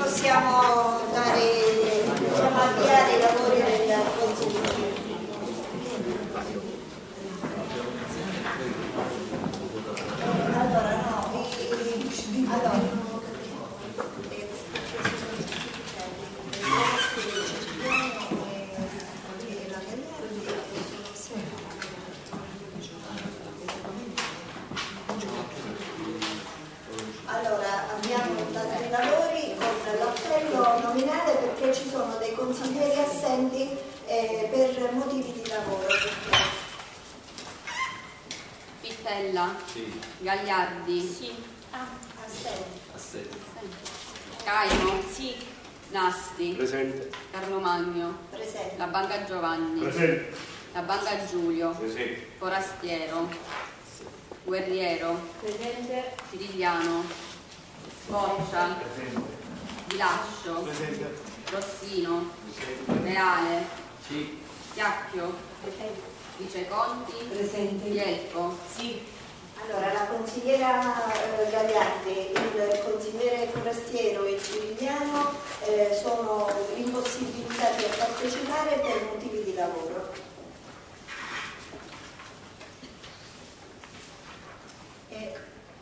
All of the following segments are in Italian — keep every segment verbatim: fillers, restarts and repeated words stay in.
possiamo dare, possiamo avviare i lavori del Consiglio. Allora, no, i, allora, nominale perché ci sono dei consiglieri assenti eh, per motivi di lavoro. Pittella, sì. Gagliardi, sì. Ah, assenti. Assenti. Caimo, sì. Nasti, presente. Carlo Magno, presente. La Banca Giovanni, presente. La Banca Giulio, presente. Forastiero, Guerriero, presente. Cirigliano, Boccia, presente. Dilascio, presente. Rossino, presente. Reale, sì. Chiacchio, presente. Viceconti, presente. Bielco, sì. Allora, la consigliera eh, Gagliardi, il consigliere Forastiero e il Cirigliano eh, sono impossibilitati a partecipare per motivi di lavoro. E...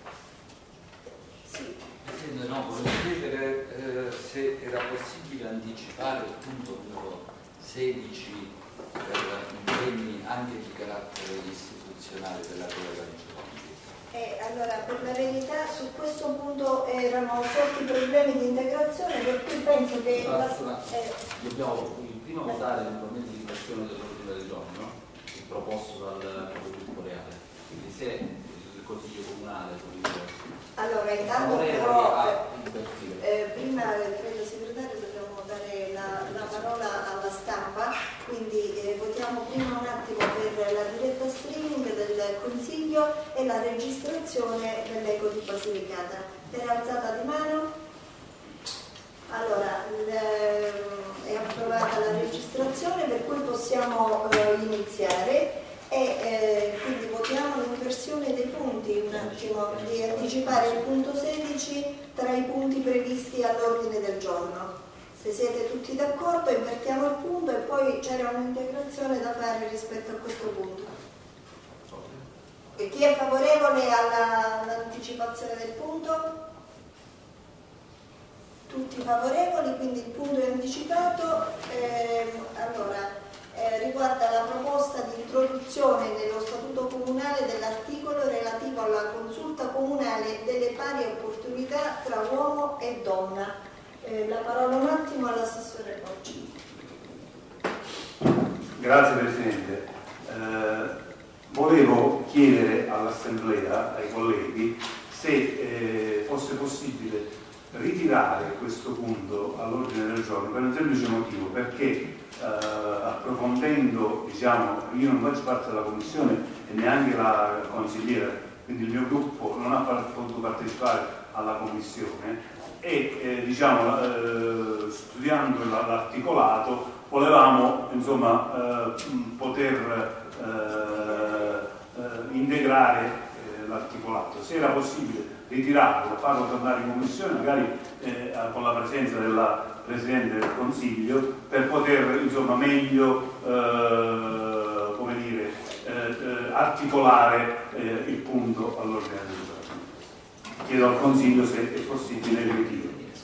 sì. No, volevo chiedere eh, se era possibile anticipare il punto numero sedici per impegni anche di carattere istituzionale della collega Viceconti. Eh, allora, per la verità su questo punto erano forti problemi di integrazione, per cui penso che... Ma, la, eh, dobbiamo prima votare eventualmente l'inversione dell'ordine del giorno, no? Proposto dal gruppo Reale. Quindi se il Consiglio Comunale... allora, intanto però, eh, prima credo segretario dobbiamo dare la, la parola alla stampa, quindi eh, votiamo prima un attimo per la diretta streaming del Consiglio e la registrazione dell'Eco di Basilicata. Per alzata di mano? Allora, è approvata la registrazione, per cui possiamo eh, iniziare. E eh, quindi votiamo l'inversione dei punti, un attimo, di anticipare il punto sedici tra i punti previsti all'ordine del giorno. Se siete tutti d'accordo, invertiamo il punto e poi c'era un'integrazione da fare rispetto a questo punto. E chi è favorevole all'anticipazione del punto? Tutti favorevoli, quindi il punto è anticipato. Eh, allora, Eh, riguarda la proposta di introduzione nello Statuto Comunale dell'articolo relativo alla consulta comunale delle pari opportunità tra uomo e donna. Eh, la parola un attimo all'assessore Bocci. Grazie Presidente. Eh, volevo chiedere all'Assemblea, ai colleghi, se eh, fosse possibile ritirare questo punto all'ordine del giorno per un semplice motivo, perché Uh, approfondendo, diciamo, io non faccio parte della commissione e neanche la consigliera, quindi il mio gruppo non ha potuto partecipare alla commissione e eh, diciamo, eh, studiando l'articolato volevamo insomma eh, poter eh, eh, integrare eh, l'articolato. Se era possibile ritirarlo, farlo tornare in commissione, magari eh, con la presenza della Presidente del Consiglio, per poter insomma meglio eh, come dire, eh, eh, articolare eh, il punto all'ordine del giorno. Chiedo al Consiglio se è possibile il ritiro.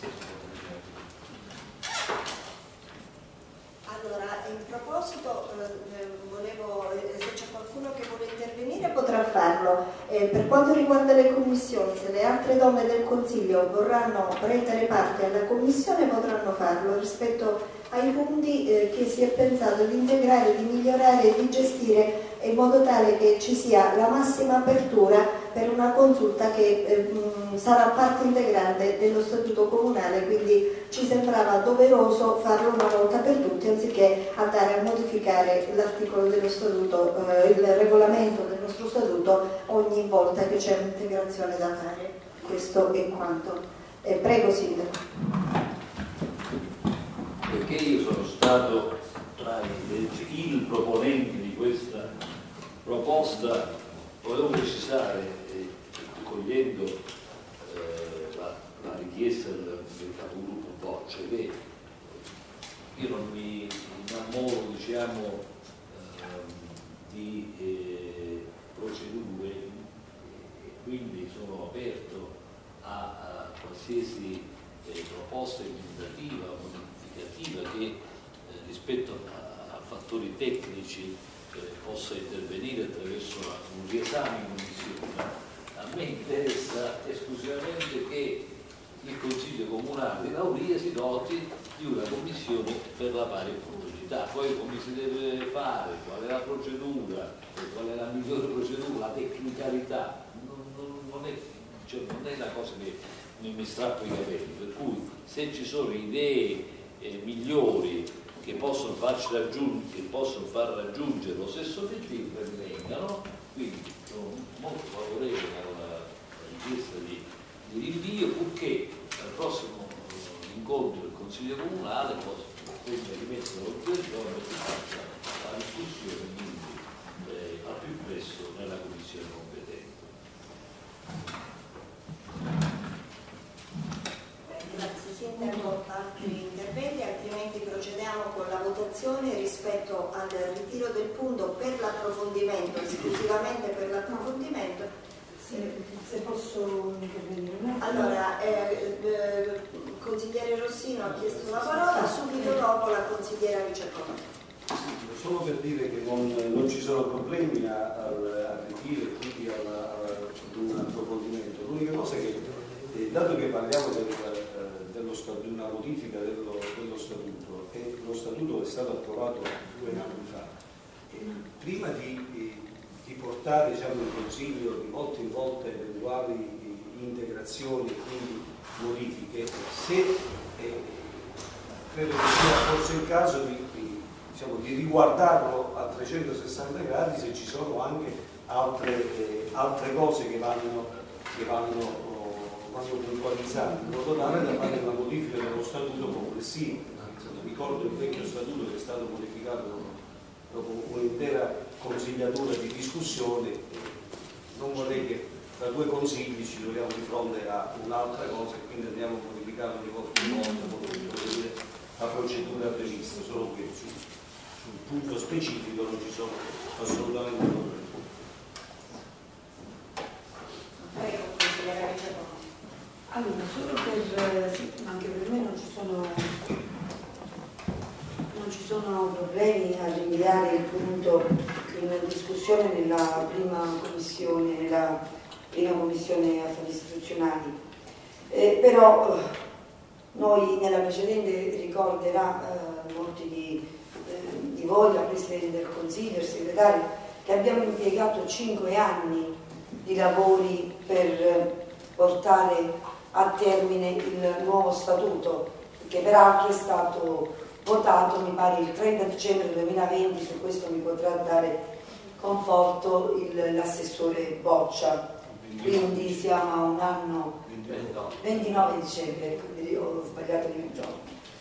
Allora, in proposito eh, volevo, eh, se c'è qualcuno che vuole intervenire potrà farlo. Eh, per quanto riguarda le commissioni, se le altre donne del Consiglio vorranno prendere parte alla commissione potranno farlo rispetto ai punti eh, che si è pensato di integrare, di migliorare e di gestire in modo tale che ci sia la massima apertura per una consulta che eh, mh, sarà parte integrante dello Statuto Comunale, quindi ci sembrava doveroso farlo una volta per tutti anziché andare a modificare l'articolo dello Statuto, eh, il regolamento del nostro Statuto ogni volta che c'è un'integrazione da fare. Questo è quanto. Eh, prego Sindaco. Perché io sono stato tra i, il proponente di questa proposta, volevo precisare, eh, cogliendo eh, la, la richiesta richiesta del, del capogruppo Boccia, che io non mi innamoro, diciamo, eh, di eh, procedure, e quindi sono aperto a, a qualsiasi eh, proposta emendativa o modificativa che eh, rispetto a, a fattori tecnici eh, possa intervenire attraverso un riesame in commissione. A me interessa esclusivamente che il Consiglio Comunale di Lauria si doti di una commissione per la pari opportunità. Poi come si deve fare, qual è la procedura, qual è la migliore procedura, la tecnicalità, non, non, non, è, cioè, non è una cosa che mi, mi strappo i capelli, per cui se ci sono idee eh, migliori che possono farci raggiungere, che possono far raggiungere lo stesso obiettivo, ben vengano. Quindi sono molto favorevole alla richiesta di, di rinvio, purché al prossimo incontro del Consiglio Comunale possa rimettere l'ordine del giorno e si faccia la discussione quindi, eh, al più presto nella Commissione competente. Grazie, Sindaco. Altri interventi, altrimenti procediamo con la votazione rispetto al ritiro del punto per l'approfondimento, esclusivamente per l'approfondimento. Se, se posso intervenire. Allora, eh, eh, il consigliere Rossino ha chiesto la parola, subito dopo la consigliera Viceconte. Sì, solo per dire che non, non ci sono problemi al ritiro e quindi ad un approfondimento. L'unica cosa è che, eh, dato che parliamo del, eh, dello statuto, di una modifica dello, dello statuto, e lo statuto è stato approvato due anni fa, e prima di, di, di portare, diciamo, in Consiglio di volta in volta eventuali integrazioni e quindi modifiche, se eh, credo che sia forse il caso di, di, diciamo, di riguardarlo a trecentosessanta gradi, se ci sono anche altre, eh, altre cose che vanno, che vanno, oh, vanno puntualizzate, in modo tale da fare una modifica dello statuto complessivo. Ricordo il vecchio statuto che è stato modificato dopo un'intera consigliatura di discussione. Non vorrei che tra due consigli ci troviamo di fronte a un'altra cosa e quindi andiamo a modificare di volta in volta la procedura prevista, solo che su, sul punto specifico non ci sono assolutamente problemi. Prego, consigliera Viceconte. Allora, solo per, sì, anche per me non ci sono non ci sono problemi a rinviare il punto in discussione nella prima commissione, nella prima commissione affari istituzionali. Eh, però eh, noi nella precedente ricorderà eh, molti di, eh, di voi, la Presidente del Consiglio, il Segretario, che abbiamo impiegato cinque anni di lavori per portare a termine il nuovo statuto, che peraltro è stato votato, mi pare, il trenta dicembre duemilaventi, su questo mi potrà dare conforto l'assessore Boccia, quindi siamo a un anno, ventinove dicembre, quindi ho sbagliato di un giorno.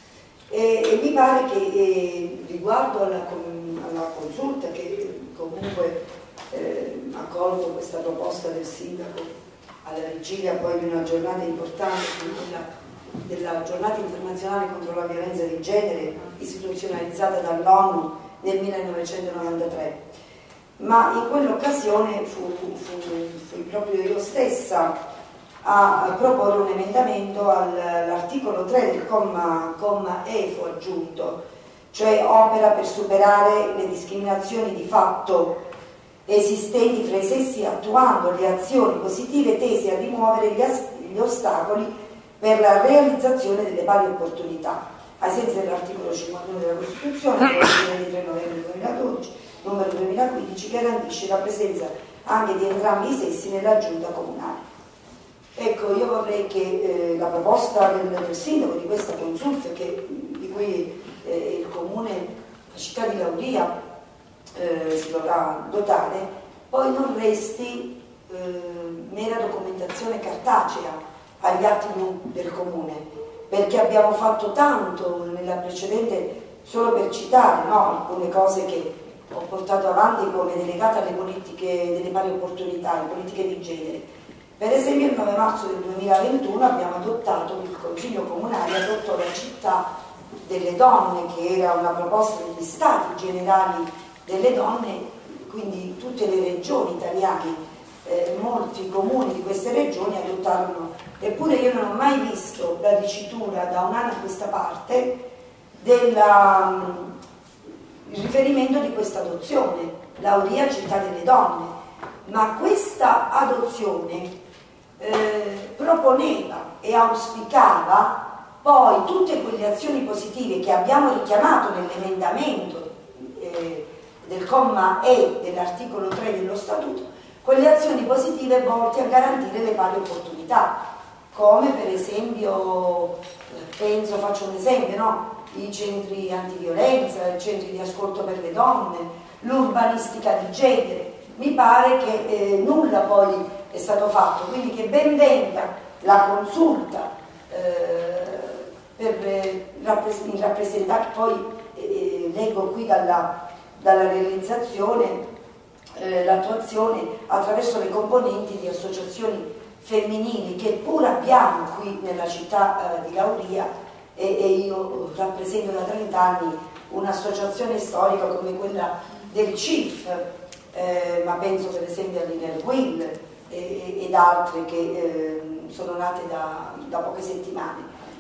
E, e mi pare che eh, riguardo alla, alla consulta, che comunque eh, ha accolto questa proposta del sindaco alla vigilia poi di una giornata importante, quella della giornata internazionale contro la violenza di genere istituzionalizzata dall'ONU nel millenovecentonovantatré, ma in quell'occasione fu, fu, fui proprio io stessa a, a proporre un emendamento all'articolo tre del comma, comma E fu aggiunto, cioè opera per superare le discriminazioni di fatto esistenti fra i sessi, attuando le azioni positive tese a rimuovere gli, gli ostacoli per la realizzazione delle pari opportunità, ai sensi dell'articolo cinquantuno della Costituzione, del tre novembre duemiladodici, numero duemilaquindici, garantisce la presenza anche di entrambi i sessi nella giunta comunale. Ecco, io vorrei che eh, la proposta del, del sindaco di questa consulta, che, di cui eh, il comune, la città di Lauria eh, si dovrà dotare, poi non resti eh, mera documentazione cartacea agli atti del comune, perché abbiamo fatto tanto nella precedente, solo per citare, no, alcune cose che ho portato avanti come delegata alle politiche delle pari opportunità, alle politiche di genere. Per esempio il nove marzo del duemilaventuno abbiamo adottato, il Consiglio Comunale adottò la città delle donne, che era una proposta degli Stati Generali delle Donne, quindi tutte le regioni italiane, eh, molti comuni di queste regioni adottarono, eppure io non ho mai visto la dicitura da un anno a questa parte del riferimento di questa adozione, Lauria città delle donne, ma questa adozione eh, proponeva e auspicava poi tutte quelle azioni positive che abbiamo richiamato nell'emendamento eh, del comma E dell'articolo tre dello Statuto, quelle azioni positive volte a garantire le pari opportunità, come per esempio, penso, faccio un esempio, no? I centri antiviolenza, i centri di ascolto per le donne, l'urbanistica di genere. Mi pare che eh, nulla poi è stato fatto, quindi che ben venga la consulta eh, per eh, in rappresentare, poi eh, leggo qui dalla, dalla realizzazione, eh, l'attuazione attraverso le componenti di associazioni femminili che pur abbiamo qui nella città eh, di Lauria, e, e io rappresento da trent'anni un'associazione storica come quella del C I F, eh, ma penso per esempio all'Inerguil e, ed altre che eh, sono nate da, da poche settimane.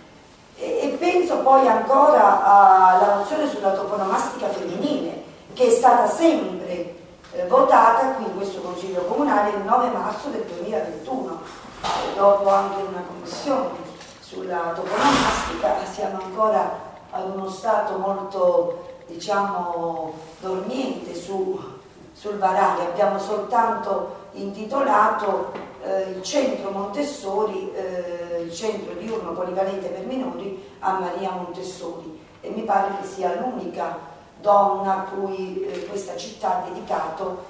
E, e penso poi ancora alla mozione sulla toponomastica femminile, che è stata sempre eh, votata qui in questo Consiglio Comunale il nove marzo del duemilaventuno, dopo anche una commissione sulla toponomastica. Siamo ancora ad uno stato molto, diciamo, dormiente su, sul varare. Abbiamo soltanto intitolato eh, il centro Montessori, eh, il centro diurno polivalente per minori a Maria Montessori, e mi pare che sia l'unica donna a cui eh, questa città ha dedicato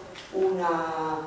una,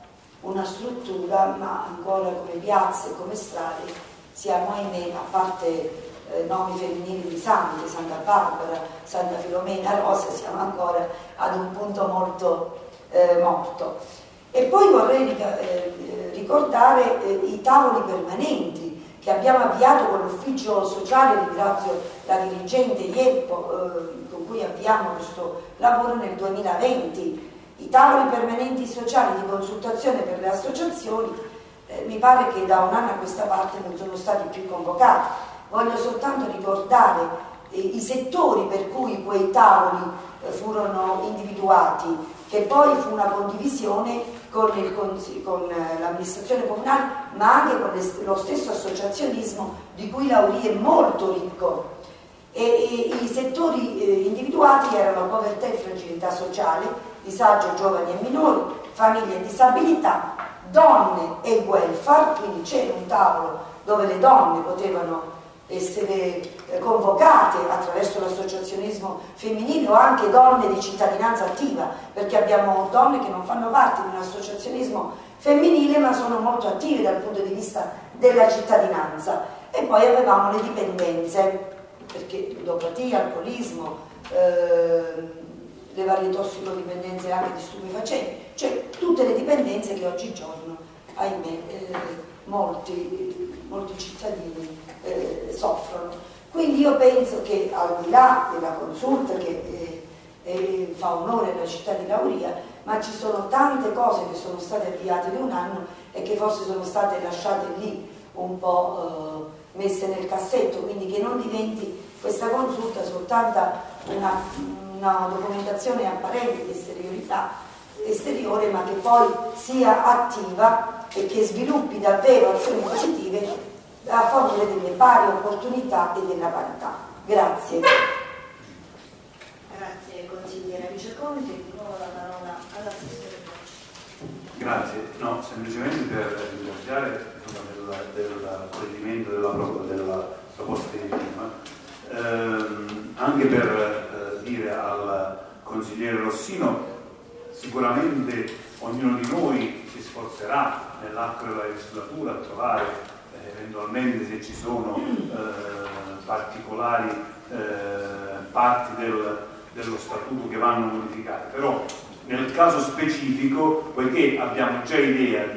una struttura, ma ancora come piazze, come strade siamo, ahimè, a parte eh, nomi femminili di sante, Santa Barbara, Santa Filomena, Rosa, siamo ancora ad un punto molto eh, morto. E poi vorrei eh, ricordare eh, i tavoli permanenti che abbiamo avviato con l'ufficio sociale, ringrazio la dirigente Ieppo eh, con cui avviamo questo lavoro nel duemilaventi, i tavoli permanenti sociali di consultazione per le associazioni. Eh, mi pare che da un anno a questa parte non sono stati più convocati. Voglio soltanto ricordare eh, i settori per cui quei tavoli eh, furono individuati, che poi fu una condivisione con, con eh, l'amministrazione comunale, ma anche con le, lo stesso associazionismo di cui Lauria è molto ricco. E, e i settori eh, individuati erano povertà e fragilità sociale, disagio giovani e minori, famiglie e disabilità, donne e welfare, quindi c'era un tavolo dove le donne potevano essere convocate attraverso l'associazionismo femminile, o anche donne di cittadinanza attiva, perché abbiamo donne che non fanno parte di un associazionismo femminile ma sono molto attive dal punto di vista della cittadinanza. E poi avevamo le dipendenze, perché ludopatia, alcolismo, eh, le varie tossicodipendenze anche di stupefacenti, cioè tutte le dipendenze che oggigiorno, ahimè, eh, molti, molti cittadini eh, soffrono. Quindi io penso che al di là della consulta che eh, eh, fa onore alla città di Lauria, ma ci sono tante cose che sono state avviate in un anno e che forse sono state lasciate lì un po' eh, messe nel cassetto, quindi che non diventi questa consulta soltanto una una documentazione apparente di esteriorità esteriore, ma che poi sia attiva e che sviluppi davvero azioni positive a favore delle pari opportunità e della parità. Grazie. Grazie consigliera Viceconte, di nuovo la parola all'assessore. Grazie, no, semplicemente per ringraziare del provvedimento della, della proposta di prima, ehm, anche per eh, dire al consigliere Rossino, sicuramente ognuno di noi si sforzerà nell'arco della legislatura a trovare eh, eventualmente, se ci sono eh, particolari eh, parti del, dello statuto che vanno modificate, però nel caso specifico, poiché abbiamo già idea di,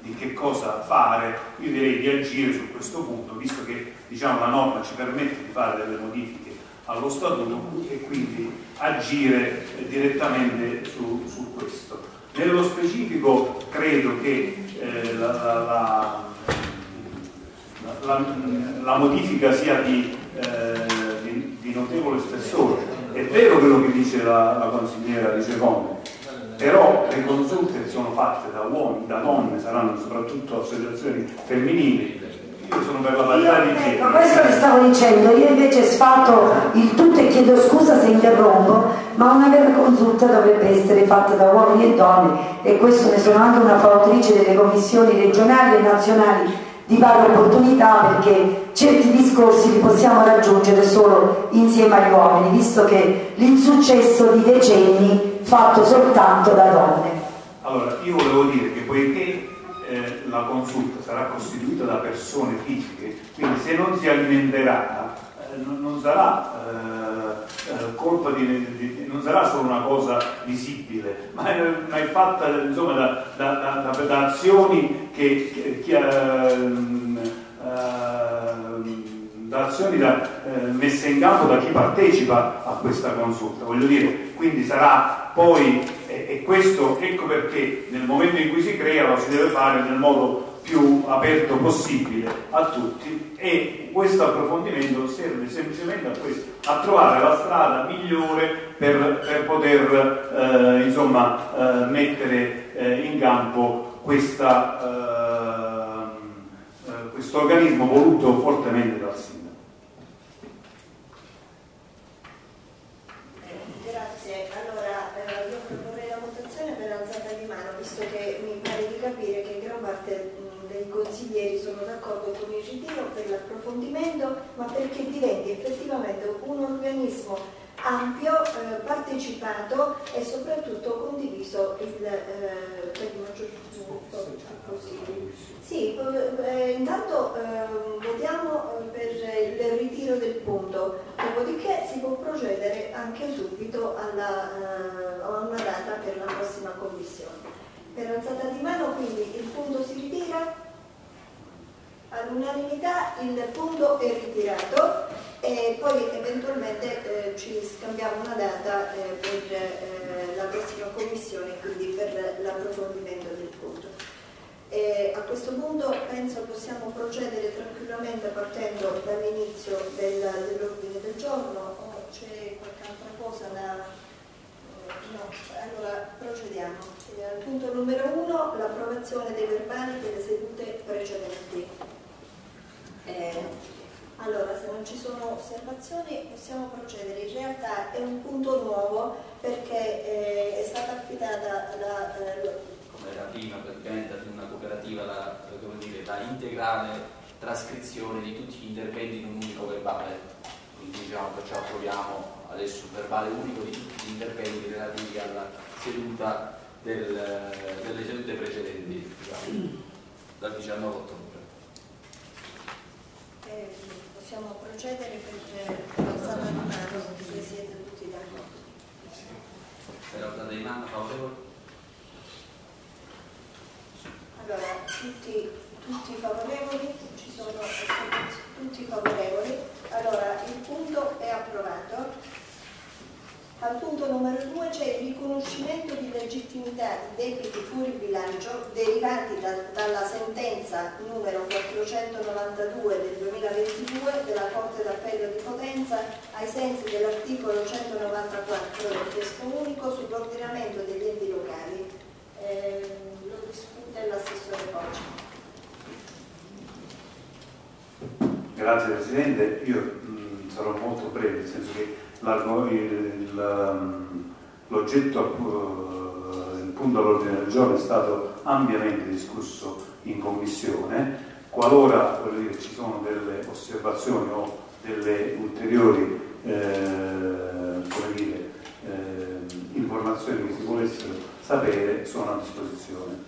di che cosa fare, io direi di agire su questo punto, visto che diciamo, la norma ci permette di fare delle modifiche allo statuto e quindi agire direttamente su, su questo. Nello specifico credo che eh, la, la, la, la, la modifica sia di, eh, di, di notevole spessore. È vero quello che dice la, la consigliera Riceconte, però le consulte sono fatte da uomini, da donne, saranno soprattutto associazioni femminili. Io sono per la parità di genere. Ecco, questo che stavo dicendo, io invece sfatto il tutto e chiedo scusa se interrompo, ma una vera consulta dovrebbe essere fatta da uomini e donne, e questo ne sono anche una fautrice delle commissioni regionali e nazionali di pari opportunità, perché certi discorsi li possiamo raggiungere solo insieme agli uomini, visto che l'insuccesso di decenni fatto soltanto da donne. Allora, io volevo dire che poiché eh, la consulta sarà costituita da persone fisiche, quindi se non si alimenterà eh, non, non sarà eh, eh, colpa di, di non sarà solo una cosa visibile, ma è, ma è fatta insomma da, da, da, da, da azioni che, che, che uh, uh, da azioni da, uh, messe in campo da chi partecipa a questa consulta, voglio dire, quindi sarà poi e, e questo ecco perché nel momento in cui si crea lo si deve fare nel modo più aperto possibile a tutti, e questo approfondimento serve semplicemente a questo, a trovare la strada migliore per, per poter eh, insomma eh, mettere eh, in campo questa, eh, eh, questo organismo voluto fortemente dal sindaco. Grazie, allora eh, io proporrei la votazione per alzata di mano, visto che mi pare di capire che gran parte dei consiglieri sono d'accordo con il ritiro per l'approfondimento, ma perché diventi effettivamente un organismo ampio, eh, partecipato e soprattutto condiviso il, eh, per il maggior possibile. Sì, eh, intanto eh, votiamo per il ritiro del punto, dopodiché si può procedere anche subito alla, eh, a una data per la prossima commissione. Per alzata di mano quindi il punto si ritira, all'unanimità il punto è ritirato e poi eventualmente eh, ci scambiamo una data eh, per eh, la prossima commissione, quindi per l'approfondimento del punto. E a questo punto penso possiamo procedere tranquillamente partendo dall'inizio del, dell'ordine del giorno, o c'è qualche altra cosa da... No, allora procediamo. Al punto numero uno, l'approvazione dei verbali delle sedute precedenti. Eh, allora, se non ci sono osservazioni possiamo procedere. In realtà è un punto nuovo perché eh, è stata affidata la... Eh, come era prima praticamente ad una cooperativa da, come dire, da integrale trascrizione di tutti gli interventi in un unico verbale. Quindi diciamo perciò approviamo adesso un verbale unico di tutti gli interventi relativi alla seduta del, delle sedute precedenti, diciamo, dal diciannove ottobre. Eh, possiamo procedere per l'alzata di mano, se siete tutti d'accordo. Per l'alzata di mano favorevole? Allora, tutti, tutti favorevoli? Ci sono tutti favorevoli? Allora, il punto è approvato. Al punto numero due c'è il riconoscimento di legittimità di debiti fuori bilancio derivati da, dalla sentenza numero quattrocentonovantadue del duemilaventidue della Corte d'Appello di Potenza ai sensi dell'articolo centonovantaquattro del testo unico sull'ordinamento degli enti locali. Eh, lo discute l'assessore Poggi. Grazie Presidente, io mh, sarò molto breve, nel senso che l'oggetto, uh, il punto all'ordine del giorno è stato ampiamente discusso in Commissione. Qualora dire, ci sono delle osservazioni o delle ulteriori eh, come dire, eh, informazioni che si volessero sapere, sono a disposizione.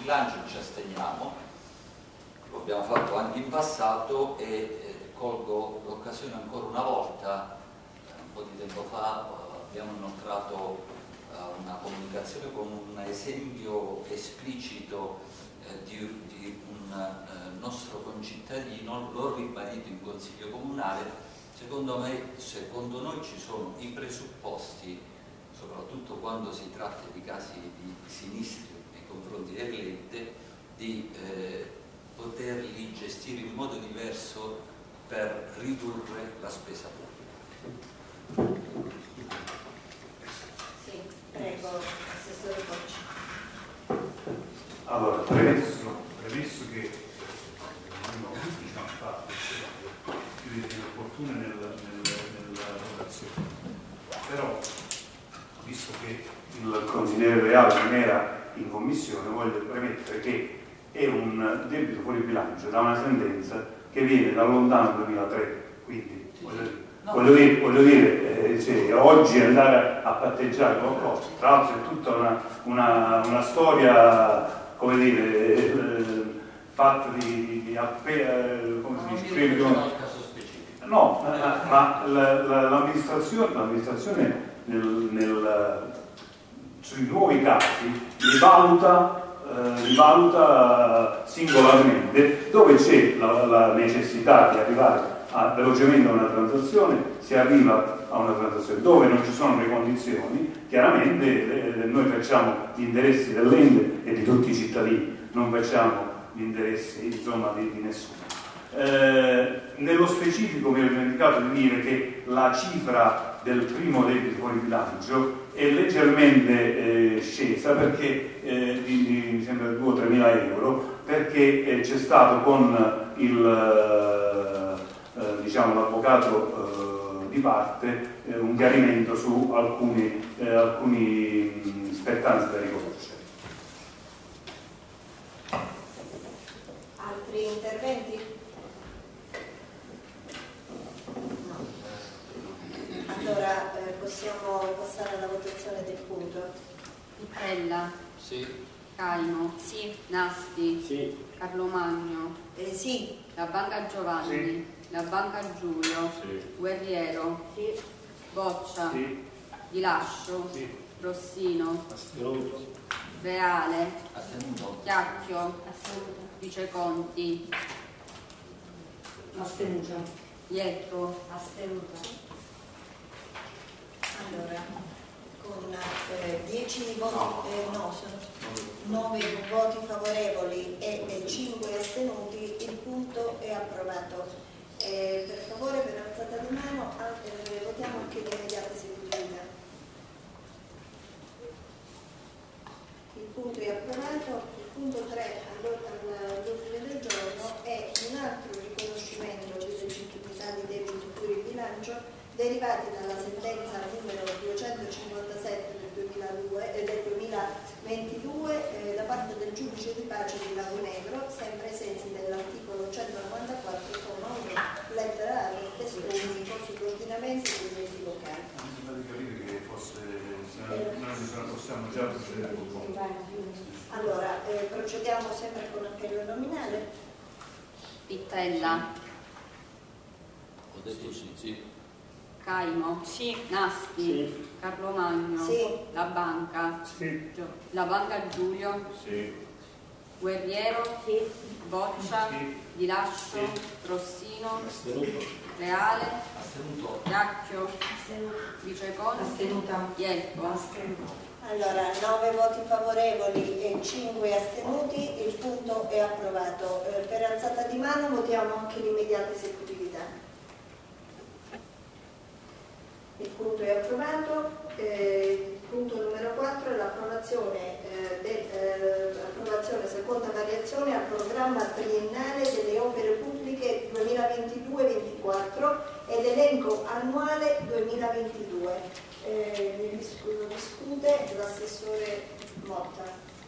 bilancio ci asteniamo, lo abbiamo fatto anche in passato e eh, colgo l'occasione ancora una volta. Un po' di tempo fa eh, abbiamo inoltrato eh, una comunicazione con un esempio esplicito eh, di, di un eh, nostro concittadino, l'ho ribadito in Consiglio Comunale. Secondo me, secondo noi ci sono i presupposti, soprattutto quando si tratta di casi di sinistri nei confronti dell'ente, di eh, poterli gestire in modo diverso per ridurre la spesa pubblica. Sì, prego, Assessore Boccia. Allora, premesso, premesso che uno diciamo, fa più di opportune nel, nel, nella votazione, però visto che il consigliere Reale non era in commissione, voglio premettere che è un debito fuori bilancio da una sentenza che viene dal lontano duemilatré, quindi voglio dire, no. voglio dire, voglio dire eh, se oggi andare a patteggiare qualcosa, tra l'altro è tutta una, una, una storia, come dire, eh, fatta di, di appena, come si dice, no, ma, ma l'amministrazione, l'amministrazione nel, nel, sui nuovi casi li valuta Eh, li valuta singolarmente, dove c'è la, la necessità di arrivare a, velocemente a una transazione, si arriva a una transazione, dove non ci sono le condizioni, chiaramente eh, noi facciamo gli interessi dell'ente e di tutti i cittadini, non facciamo gli interessi insomma, di, di nessuno. Eh, nello specifico mi ho dimenticato di dire che la cifra del primo debito fuori bilancio è leggermente eh, scesa perché eh, di, di, mi sembra due o tre mila euro, perché eh, c'è stato con il eh, diciamo l'avvocato eh, di parte eh, un chiarimento su alcuni, eh, alcuni spettanze da riconoscere. Altri interventi? Allora eh, possiamo passare alla votazione del punto. Pittella, Sì. Caimo, sì. Nasti, Sì. Carlomagno, Eh, sì, La Banca Giovanni, La Banca Giulio, Sì. Guerriero, sì, Boccia, Sì. Di Lascio, Sì. Rossino, Astenuto. Reale, Astenuto. Chiacchio, Viceconti, Astenuta. Ietto, astenuta. Allora, con eh, dieci voti, eh, no, sono nove voti favorevoli e, e cinque astenuti, il punto è approvato. Eh, per favore, per alzata di mano, eh, votiamo anche le immediate esecutività. Il punto è approvato. Il punto tre all'ordine del giorno è un altro riconoscimento di legittimità di debito fuori bilancio derivati dalla sentenza numero duecentocinquantasette del, duemiladue, eh, del duemilaventidue eh, da parte del giudice di pace di Lago Negro, sempre ai sensi dell'articolo centonovantaquattro comma uno lettera A del testo unico sull'ordinamento degli enti locali. Mi sembra di capire che forse noi possiamo già procedere con il voto. Allora, eh, procediamo sempre con appello nominale. Pittella, Ho detto sì, sì. Caimo, Sì. Nasti, Sì. Carlomagno, Sì. La Banca, Sì. Gio- La Banca Giulio, Sì. Guerriero, Sì. Boccia, Sì. Di Lascio, Sì. Rossino, Astenuto. Reale, Astenuto. Chiacchio, Viceconti, Astenuta. Ietto. Allora, nove voti favorevoli e cinque astenuti, il punto è approvato. Eh, per alzata di mano votiamo anche l'immediata esecutività. Il punto è approvato. Eh, il punto numero quattro è l'approvazione eh, de, eh, approvazione seconda variazione al programma triennale delle opere pubbliche duemilaventidue ventiquattro ed elenco annuale duemilaventidue. Eh, lo discute l'assessore Motta.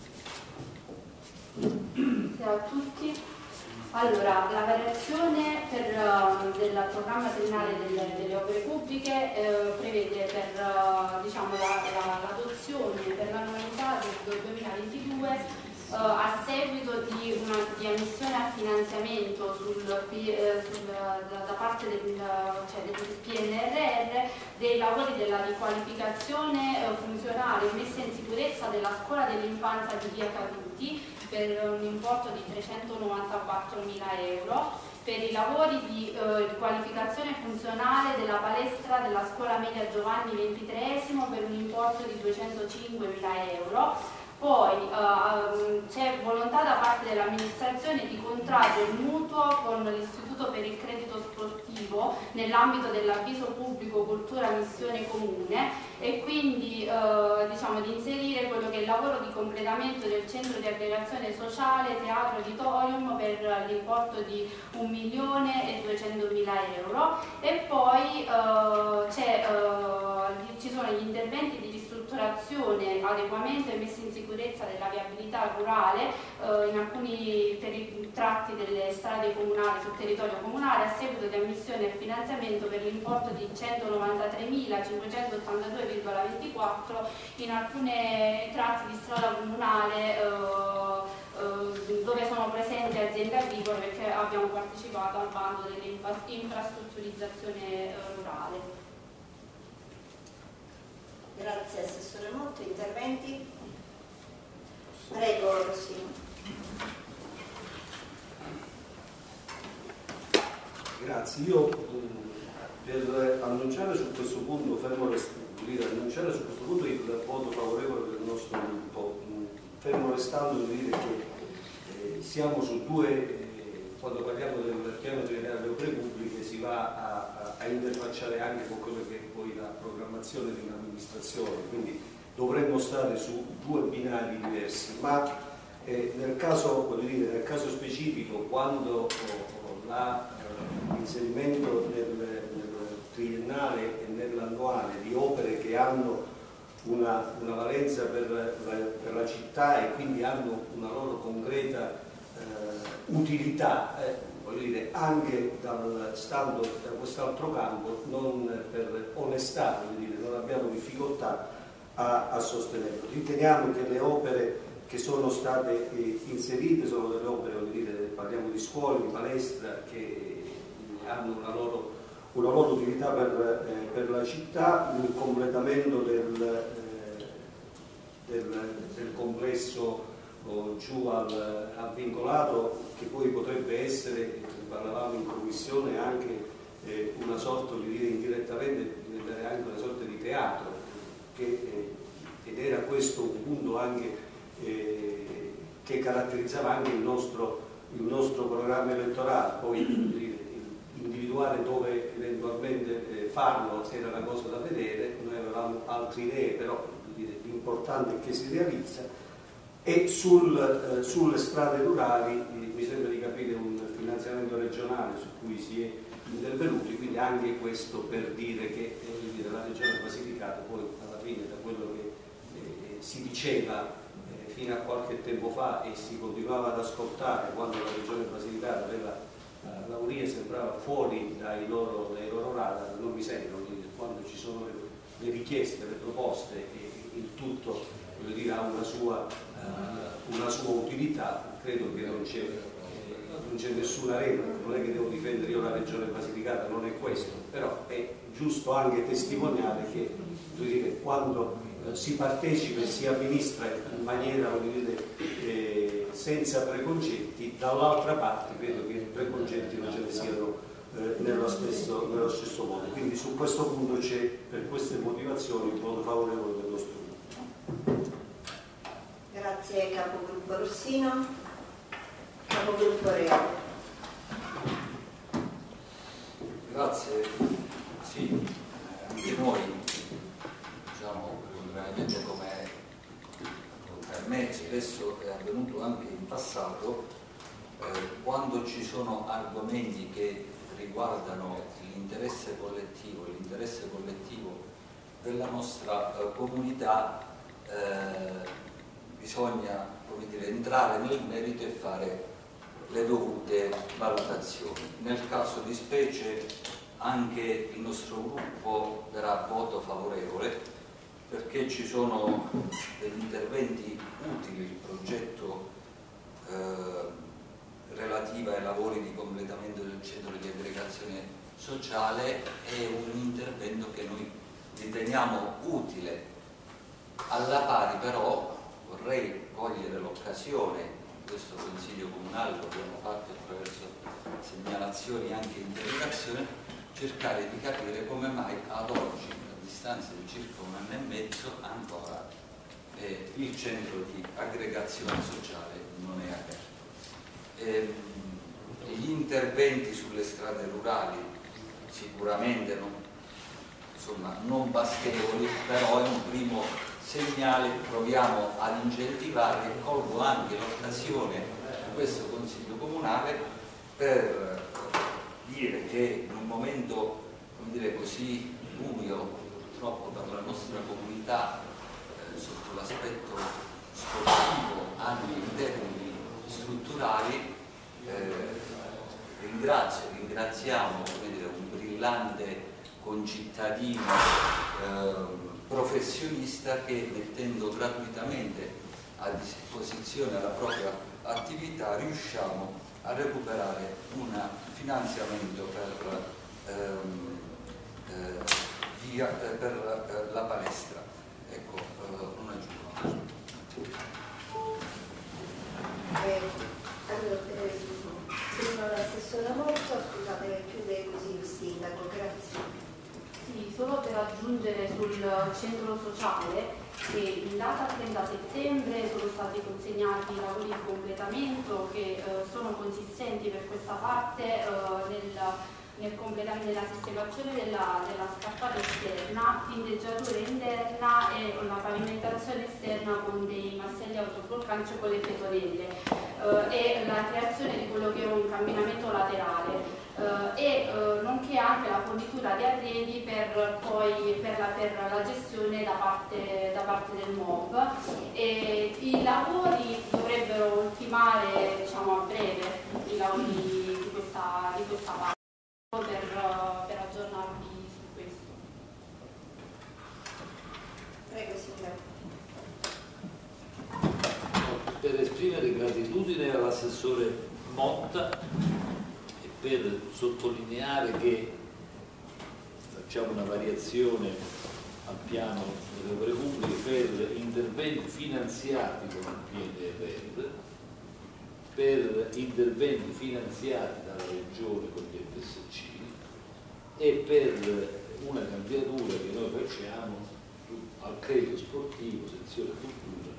Ciao a tutti. Allora, la variazione per, uh, del programma triennale delle, delle opere pubbliche eh, prevede per uh, diciamo, la, la, l'adozione per l'annualità del duemilaventidue a seguito di una di ammissione a finanziamento sul, eh, sul, da, da parte del, cioè del P N R R dei lavori della riqualificazione eh, funzionale e messa in sicurezza della scuola dell'infanzia di Via Caduti per un importo di trecentonovantaquattromila euro, per i lavori di eh, riqualificazione funzionale della palestra della scuola media Giovanni ventitreesimo per un importo di duecentocinquemila euro. Poi uh, c'è volontà da parte dell'amministrazione di contrarre il mutuo con l'Istituto per il Credito Sportivo nell'ambito dell'avviso pubblico Cultura Missione Comune e quindi uh, diciamo, di inserire quello che è il lavoro di completamento del centro di aggregazione sociale Teatro Auditorium per l'importo di un milione e duecentomila euro e poi uh, c'è, uh, ci sono gli interventi di ristrutturazione, adeguamento e messa in sicurezza della viabilità rurale eh, in alcuni per i tratti delle strade comunali sul territorio comunale a seguito di ammissione e finanziamento per l'importo di centonovantatremilacinquecentottantadue virgola ventiquattro in alcuni tratti di strada comunale eh, eh, dove sono presenti aziende agricole perché abbiamo partecipato al bando dell'infrastrutturizzazione eh, rurale. Grazie Assessore Motti. Interventi? Prego, Rossino. Grazie. Io per annunciare su questo punto, fermo restando, annunciare su questo punto il voto favorevole del nostro gruppo, fermo restando di dire che eh, siamo su due, eh, quando parliamo del piano triennale delle opere pubbliche si va a, a, a interfacciare anche con quello che è poi la programmazione di un'amministrazione, quindi dovremmo stare su due binari diversi, ma eh, nel, caso, voglio dire, nel caso specifico quando l'inserimento nel, nel triennale e nell'annuale di opere che hanno una, una valenza per la, per la città e quindi hanno una loro concreta eh, utilità, eh, voglio dire, anche dal, stando da quest'altro campo, non per onestà, voglio dire, non abbiamo difficoltà a, a sostenerlo. Riteniamo che le opere che sono state eh, inserite sono delle opere, voglio dire, parliamo di scuole, di palestra, che hanno una loro, una loro utilità per, eh, per la città, il completamento del, eh, del, del complesso oh, giù al, al vincolato, che poi potrebbe essere, parlavamo in commissione, anche eh, una sorta, di dire indirettamente, diventare anche una sorta di teatro, che, eh, ed era questo un punto anche eh, che caratterizzava anche il nostro, il nostro programma elettorale. Poi dire, individuare dove eventualmente eh, farlo era una cosa da vedere, noi avevamo altre idee, però l'importante è che si realizza. E sul, eh, sulle strade rurali eh, mi sembra di capire un finanziamento regionale su cui si è intervenuti, quindi anche questo per dire che eh, dire, la Regione Basilicata poi alla fine, da quello che eh, si diceva eh, fino a qualche tempo fa e si continuava ad ascoltare quando la Regione Basilicata aveva la Lauria sembrava fuori dai loro, dai loro radar, non mi sembra, quando ci sono le, le richieste, le proposte e il tutto, voglio dire, ha una sua, uh, una sua utilità, credo che non c'è eh, nessuna regola, non è che devo difendere io la Regione Basilicata, non è questo, però è giusto anche testimoniare che dire, quando eh, si partecipa e si amministra in maniera, voglio dire, eh, senza preconcetti, dall'altra parte credo che i preconcetti non ce ne siano eh, nello, stesso, nello stesso modo. Quindi su questo punto c'è, per queste motivazioni, il voto favorevole del nostro gruppo. Grazie Capogruppo Rossino. Capogruppo Reale. Grazie. Sì, anche noi, diciamo, contrariamente come per me spesso è avvenuto anche in passato, eh, quando ci sono argomenti che riguardano l'interesse collettivo, l'interesse collettivo della nostra eh, comunità, eh, bisogna, come dire, entrare nel merito e fare le dovute valutazioni. Nel caso di specie anche il nostro gruppo darà voto favorevole, perché ci sono degli interventi utili, il progetto eh, relativa ai lavori di completamento del centro di aggregazione sociale è un intervento che noi riteniamo utile. Alla pari però vorrei cogliere l'occasione di questo Consiglio Comunale, lo abbiamo fatto attraverso segnalazioni anche interrogazioni, cercare di capire come mai ad oggi, a distanza di circa un anno e mezzo, ancora eh, il centro di aggregazione sociale non è aperto. Eh, gli interventi sulle strade rurali sicuramente non, insomma, non bastevoli, però è un primo segnale che proviamo ad incentivare, e colgo anche l'occasione di questo Consiglio Comunale per dire che in un momento, come dire, così buio purtroppo per la nostra comunità eh, sotto l'aspetto sportivo, anche in termini strutturali, eh, ringrazio, ringraziamo come dire, un brillante concittadino eh, professionista che, mettendo gratuitamente a disposizione la propria attività, riusciamo a recuperare un finanziamento per, ehm, eh, via, eh, per eh, la palestra. Ecco, eh, non aggiungo. Eh, allora, eh, signora Assessora Morto, scusate, chiude così il sindaco, grazie. Sì, solo per aggiungere sul centro sociale che in data trenta settembre sono stati consegnati i lavori di completamento che eh, sono consistenti per questa parte eh, nel, nel completamento della sistemazione della, della scappata esterna, tinteggiatura interna e una pavimentazione esterna con dei masselli autovolcanici con le fetonelle eh, e la creazione di quello che è un camminamento laterale. Uh, e uh, nonché anche la fornitura di arredi per, poi, per, la, per la gestione da parte, da parte del M O V. E i lavori dovrebbero ultimare, diciamo, a breve i lavori di questa, di questa parte per, uh, per aggiornarvi su questo. Prego, signora. Per esprimere gratitudine all'assessore Motta, per sottolineare che facciamo una variazione al piano delle opere pubbliche per interventi finanziati con il P N R R, per interventi finanziati dalla Regione con gli F S C e per una candidatura che noi facciamo al credito sportivo, sezione cultura,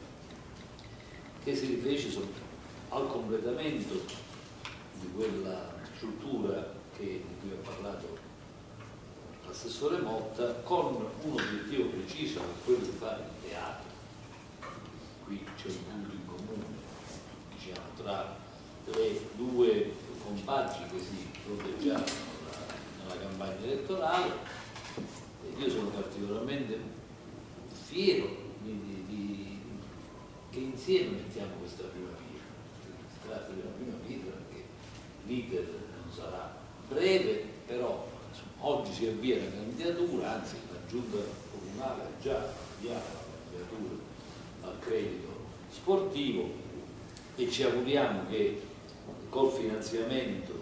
che si riferisce al completamento di quella struttura che, di cui ha parlato l'assessore Motta, con un obiettivo preciso, che è quello di fare il teatro. Qui c'è un punto in comune, diciamo, tra le due compagini che si fronteggiavano nella, nella campagna elettorale, e io sono particolarmente fiero di, di, di, che insieme mettiamo questa prima pietra. Si tratta di una prima pietra perché l'iter sarà breve, però insomma, oggi si avvia la candidatura, anzi la giunta comunale ha già avviato la candidatura al credito sportivo e ci auguriamo che col finanziamento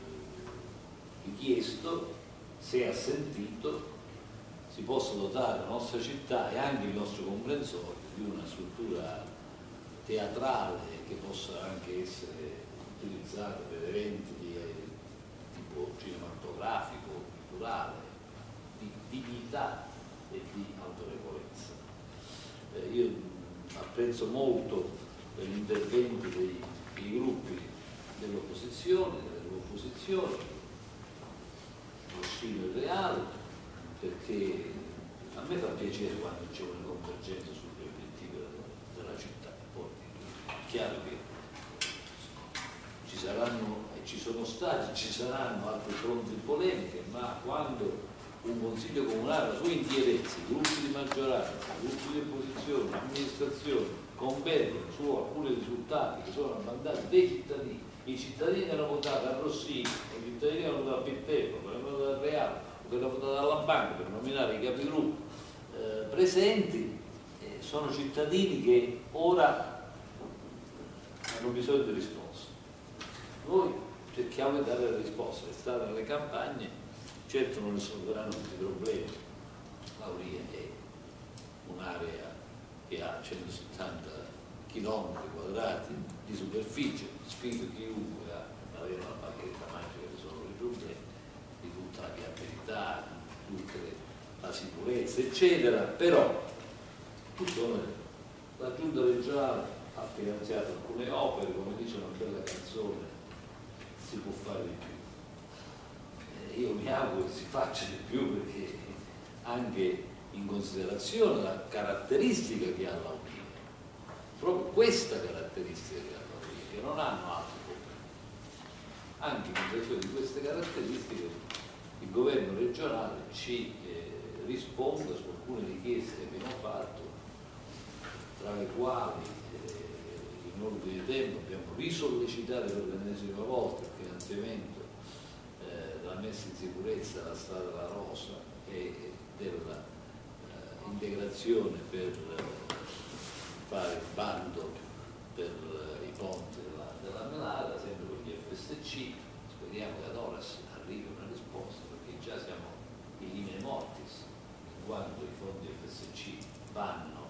richiesto, se assentito, si possa dotare la nostra città e anche il nostro comprensorio di una struttura teatrale che possa anche essere utilizzata per eventi di tipo cinematografico, culturale, di dignità e di autorevolezza. Eh, io apprezzo molto gli interventi dei, dei gruppi dell'opposizione, delle due opposizioni, lo stile reale, perché a me fa piacere quando c'è una convergenza sugli obiettivi della, della città. Poi è chiaro che ci saranno e ci sono stati, ci saranno altri fronti di polemiche, ma quando un consiglio comunale, la sua intierezza, gruppi di maggioranza, gruppi di opposizione, amministrazione, convergono su alcuni risultati che sono mandati dai cittadini, i cittadini che hanno votato a Rossini, i cittadini che hanno votato a Pittello, che hanno votato a Reale, che hanno votato alla banca per nominare i capigruppo eh, presenti, eh, sono cittadini che ora hanno bisogno di risposte. Noi cerchiamo di dare le risposte, stare alle campagne, certo non risolveranno tutti i problemi. Lauria è un'area che ha centosettanta chilometri quadrati di superficie, sfido chiunque a avere una bacchetta magica che risolve i problemi di tutta la viabilità, di tutta la sicurezza, eccetera, però tutto, la giunta regionale ha finanziato alcune opere, come dice una bella canzone, si può fare di più. Eh, io mi auguro che si faccia di più, perché anche in considerazione la caratteristica che ha l'Auria, proprio questa caratteristica che ha l'Auria, che non hanno altri problemi. Anche in considerazione di queste caratteristiche il governo regionale ci eh, risponda su alcune richieste che abbiamo fatto, tra le quali eh, in ordine di tempo abbiamo risollecitato per l'ennesima volta il finanziamento eh, della messa in sicurezza della strada della Rosa e della integrazione per eh, fare il bando per eh, i ponti della, della Melada, sempre con gli F S C. Speriamo che ad ora arrivi una risposta, perché già siamo in linea mortis, in quanto i fondi F S C vanno,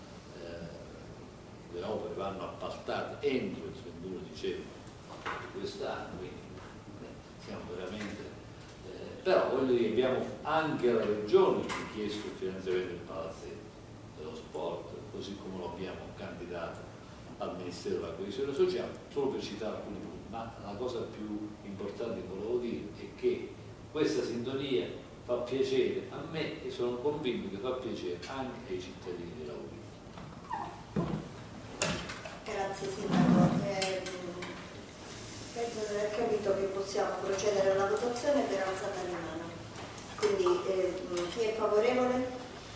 eh, le opere vanno appaltate entro il trentuno dicembre di quest'anno, quindi eh, siamo veramente. Però voglio dire, abbiamo anche alla Regione chiesto il finanziamento del palazzetto dello sport, così come lo abbiamo candidato al Ministero della Coesione Sociale, solo per citare alcuni punti. Ma la cosa più importante che volevo dire è che questa sintonia fa piacere a me e sono convinto che fa piacere anche ai cittadini di Lauria. Grazie Sindaco. Eh, Penso di aver capito che possiamo procedere alla votazione per alzata di mano. Quindi eh, chi è favorevole?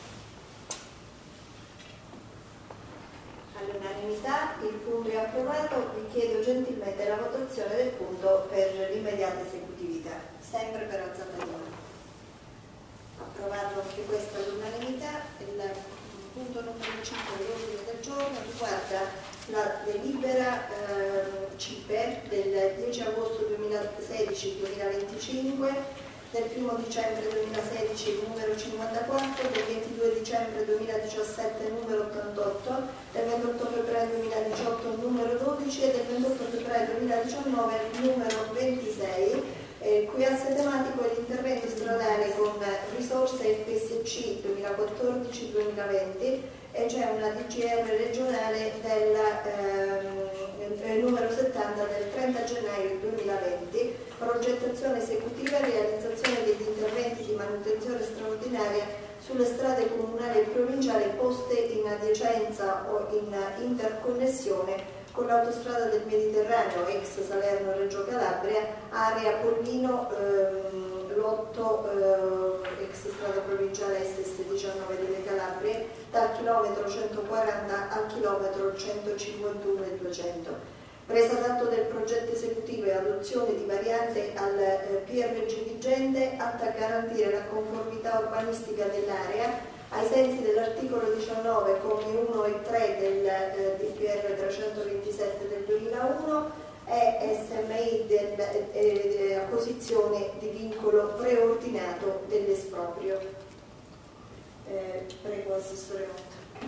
All'unanimità il punto è approvato. Vi chiedo gentilmente la votazione del punto per l'immediata esecutività, sempre per alzata di mano. Approvato anche questo all'unanimità. Il punto numero cinque dell'ordine del giorno riguarda la delibera eh, C I P E del dieci agosto duemilasedici duemilaventicinque, del primo dicembre duemilasedici numero cinquantaquattro, del ventidue dicembre duemiladiciassette numero ottantotto, del ventotto febbraio duemiladiciotto numero dodici e del ventotto febbraio duemiladiciannove numero ventisei, eh, cui asse tematico è l'intervento stradale con risorse F S C duemilaquattordici duemilaventi, e c'è una D C R regionale del eh, numero settanta del trenta gennaio duemilaventi, progettazione esecutiva e realizzazione degli interventi di manutenzione straordinaria sulle strade comunali e provinciali poste in adiacenza o in interconnessione con l'autostrada del Mediterraneo, ex Salerno-Reggio Calabria, area Pollino, ehm, lotto eh, ex strada provinciale S S diciannove delle Calabrie, dal chilometro centoquaranta al chilometro centocinquantuno e duecento. Presa d'atto del progetto esecutivo e adozione di variante al eh, P R G vigente atta a garantire la conformità urbanistica dell'area ai sensi dell'articolo diciannove, commi uno e tre del eh, D P R trecentoventisette del duemilauno e S M I del, eh, eh, a posizione di vincolo preordinato dell'esproprio. Eh, prego, Assessore Motta.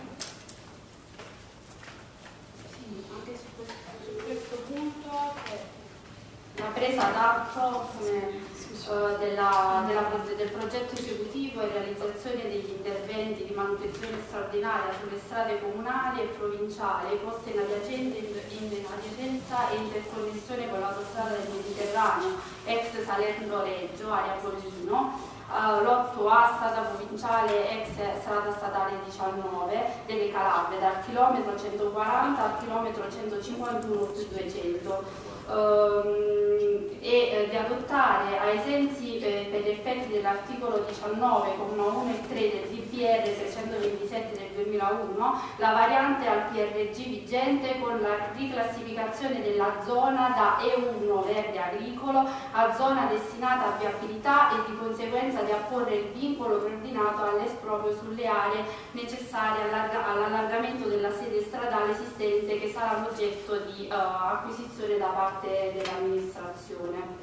Sì, anche su questo, su questo punto eh, la presa d'atto come Della, della, del progetto esecutivo e realizzazione degli interventi di manutenzione straordinaria sulle strade comunali e provinciali poste in adiacenza e interconnessione con l'autostrada del Mediterraneo, ex Salerno-Reggio, area Pollino, uh, l'otto A strada provinciale ex strada statale diciannove delle Calabrie, dal chilometro centoquaranta al chilometro centocinquantuno più duecento. Um, e eh, di adottare ai sensi eh, per gli effetti dell'articolo diciannove, comma uno e tre del D P R trecentoventisette del duemilauno, la variante al P R G vigente con la riclassificazione della zona da E uno verde agricolo a zona destinata a viabilità e di conseguenza di apporre il vincolo preordinato all'esproprio sulle aree necessarie all'allargamento della sede stradale esistente che sarà oggetto di uh, acquisizione da parte dell'amministrazione.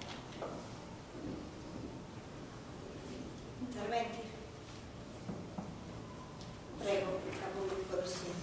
Interventi? Prego, il capogruppo Rossini.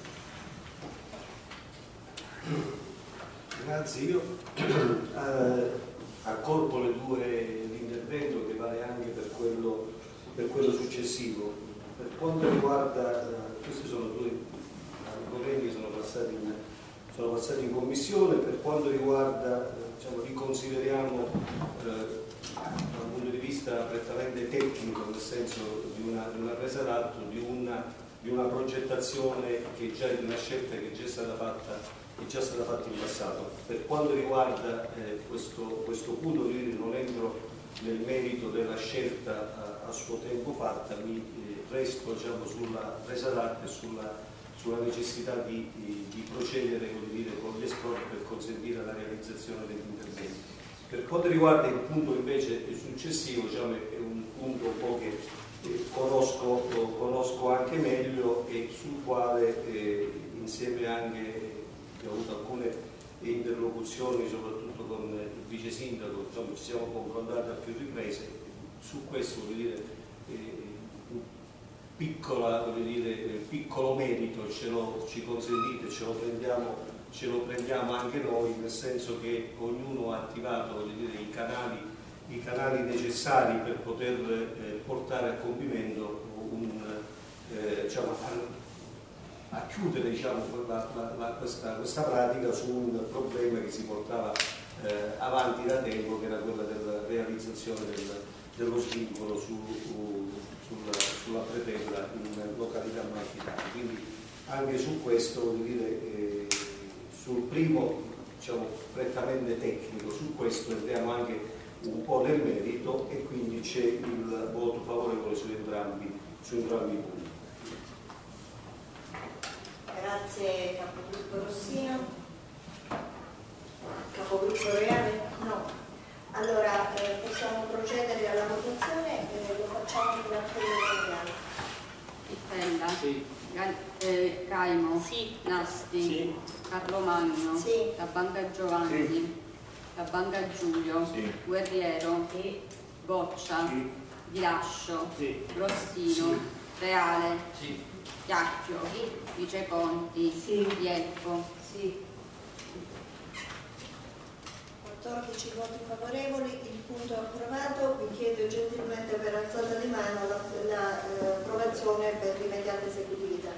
Grazie, io eh, accorpo le due l'intervento che vale anche per quello, per quello successivo. Per quanto riguarda, eh, questi sono due argomenti che sono passati in, sono passati in commissione, per quanto riguarda, eh, diciamo, riconsideriamo eh, dal punto di vista prettamente tecnico, nel senso di una, di una presa d'atto, di una, di una progettazione che già di una scelta che è già stata fatta, è già stata fatta in passato. Per quanto riguarda eh, questo, questo punto, non entro nel merito della scelta a, a suo tempo fatta, mi eh, resto, diciamo, sulla presa d'atto e sulla, sulla necessità di, di, di procedere, come dire, con gli espropri per consentire la realizzazione degli interventi. Per quanto riguarda il punto invece successivo, diciamo, è un punto un po' che eh, conosco, conosco anche meglio e sul quale eh, insieme anche eh, ho avuto alcune interlocuzioni soprattutto con il vice sindaco, insomma, ci siamo confrontati a più riprese. Su questo, voglio dire, eh, un piccola, voglio dire, piccolo merito ce lo, ci consentite, ce lo prendiamo ce lo prendiamo anche noi, nel senso che ognuno ha attivato, voglio dire, i canali, i canali necessari per poter eh, portare a compimento un, eh, diciamo, a, a chiudere, diciamo, la, la, la, questa, questa pratica su un problema che si portava eh, avanti da tempo, che era quella della realizzazione del, dello svincolo su, su, sulla, sulla Pretella in località Malfitana. Quindi anche su questo, voglio dire, eh, sul primo, diciamo, prettamente tecnico, su questo entriamo anche un po' nel merito e quindi c'è il voto favorevole su entrambi, su entrambi i punti. Grazie capogruppo Rossino. Capogruppo Reale? No. Allora eh, possiamo procedere alla votazione, eh, lo facciamo con l'appello Reale. Pittella? Sì. Gal eh, Caimo? Sì. Nasti? Sì. Carlo Magno? Sì. La Banca Giovanni? Sì. La Banca Giulio? Sì. Guerriero? Sì. Boccia? Sì. Di Lascio? Sì. Rossino? Sì. Reale? Sì. Chiacchio? Viceconti? Sì. Ielpo? Sì. quattordici voti favorevoli, il punto è approvato. Vi chiedo gentilmente per alzata di mano l'approvazione per l'immediata esecutività.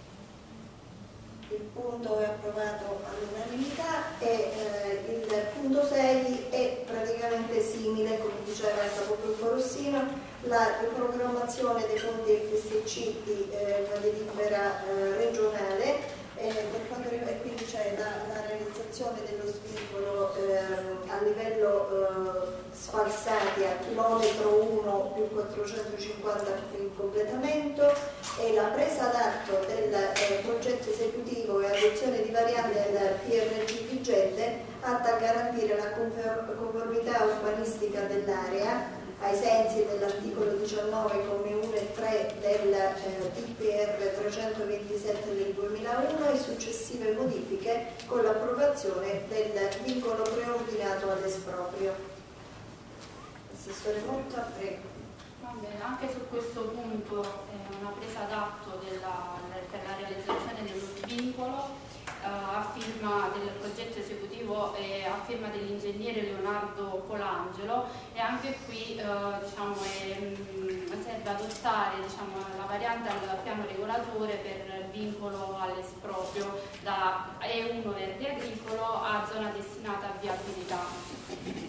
Il punto è approvato all'unanimità e eh, il punto sei è praticamente simile, come diceva il capogruppo Rossino, la riprogrammazione dei fondi F S C di eh, una delibera eh, regionale. Eh, per quanto riguarda, quindi c'è la, la realizzazione dello svincolo eh, a livello eh, sfalsati a chilometro uno più quattrocentocinquanta per il completamento e la presa d'atto del eh, progetto esecutivo e adozione di varianti del P R G vigente atta a garantire la conformità urbanistica dell'area ai sensi dell'articolo diciannove commi uno e tre del eh, D P R trecentoventisette del duemilauno e successive modifiche con l'approvazione del vincolo preordinato all'esproprio. Assessore Monta, prego. Va bene, anche su questo punto è una presa d'atto per la realizzazione dello svincolo eh, a firma del progetto esecutivo e a firma dell'ingegnere Leonardo Colangelo e anche qui eh, diciamo, è, mh, serve adottare, diciamo, la variante al piano regolatore per il vincolo all'esproprio da E uno verde agricolo a zona destinata a viabilità.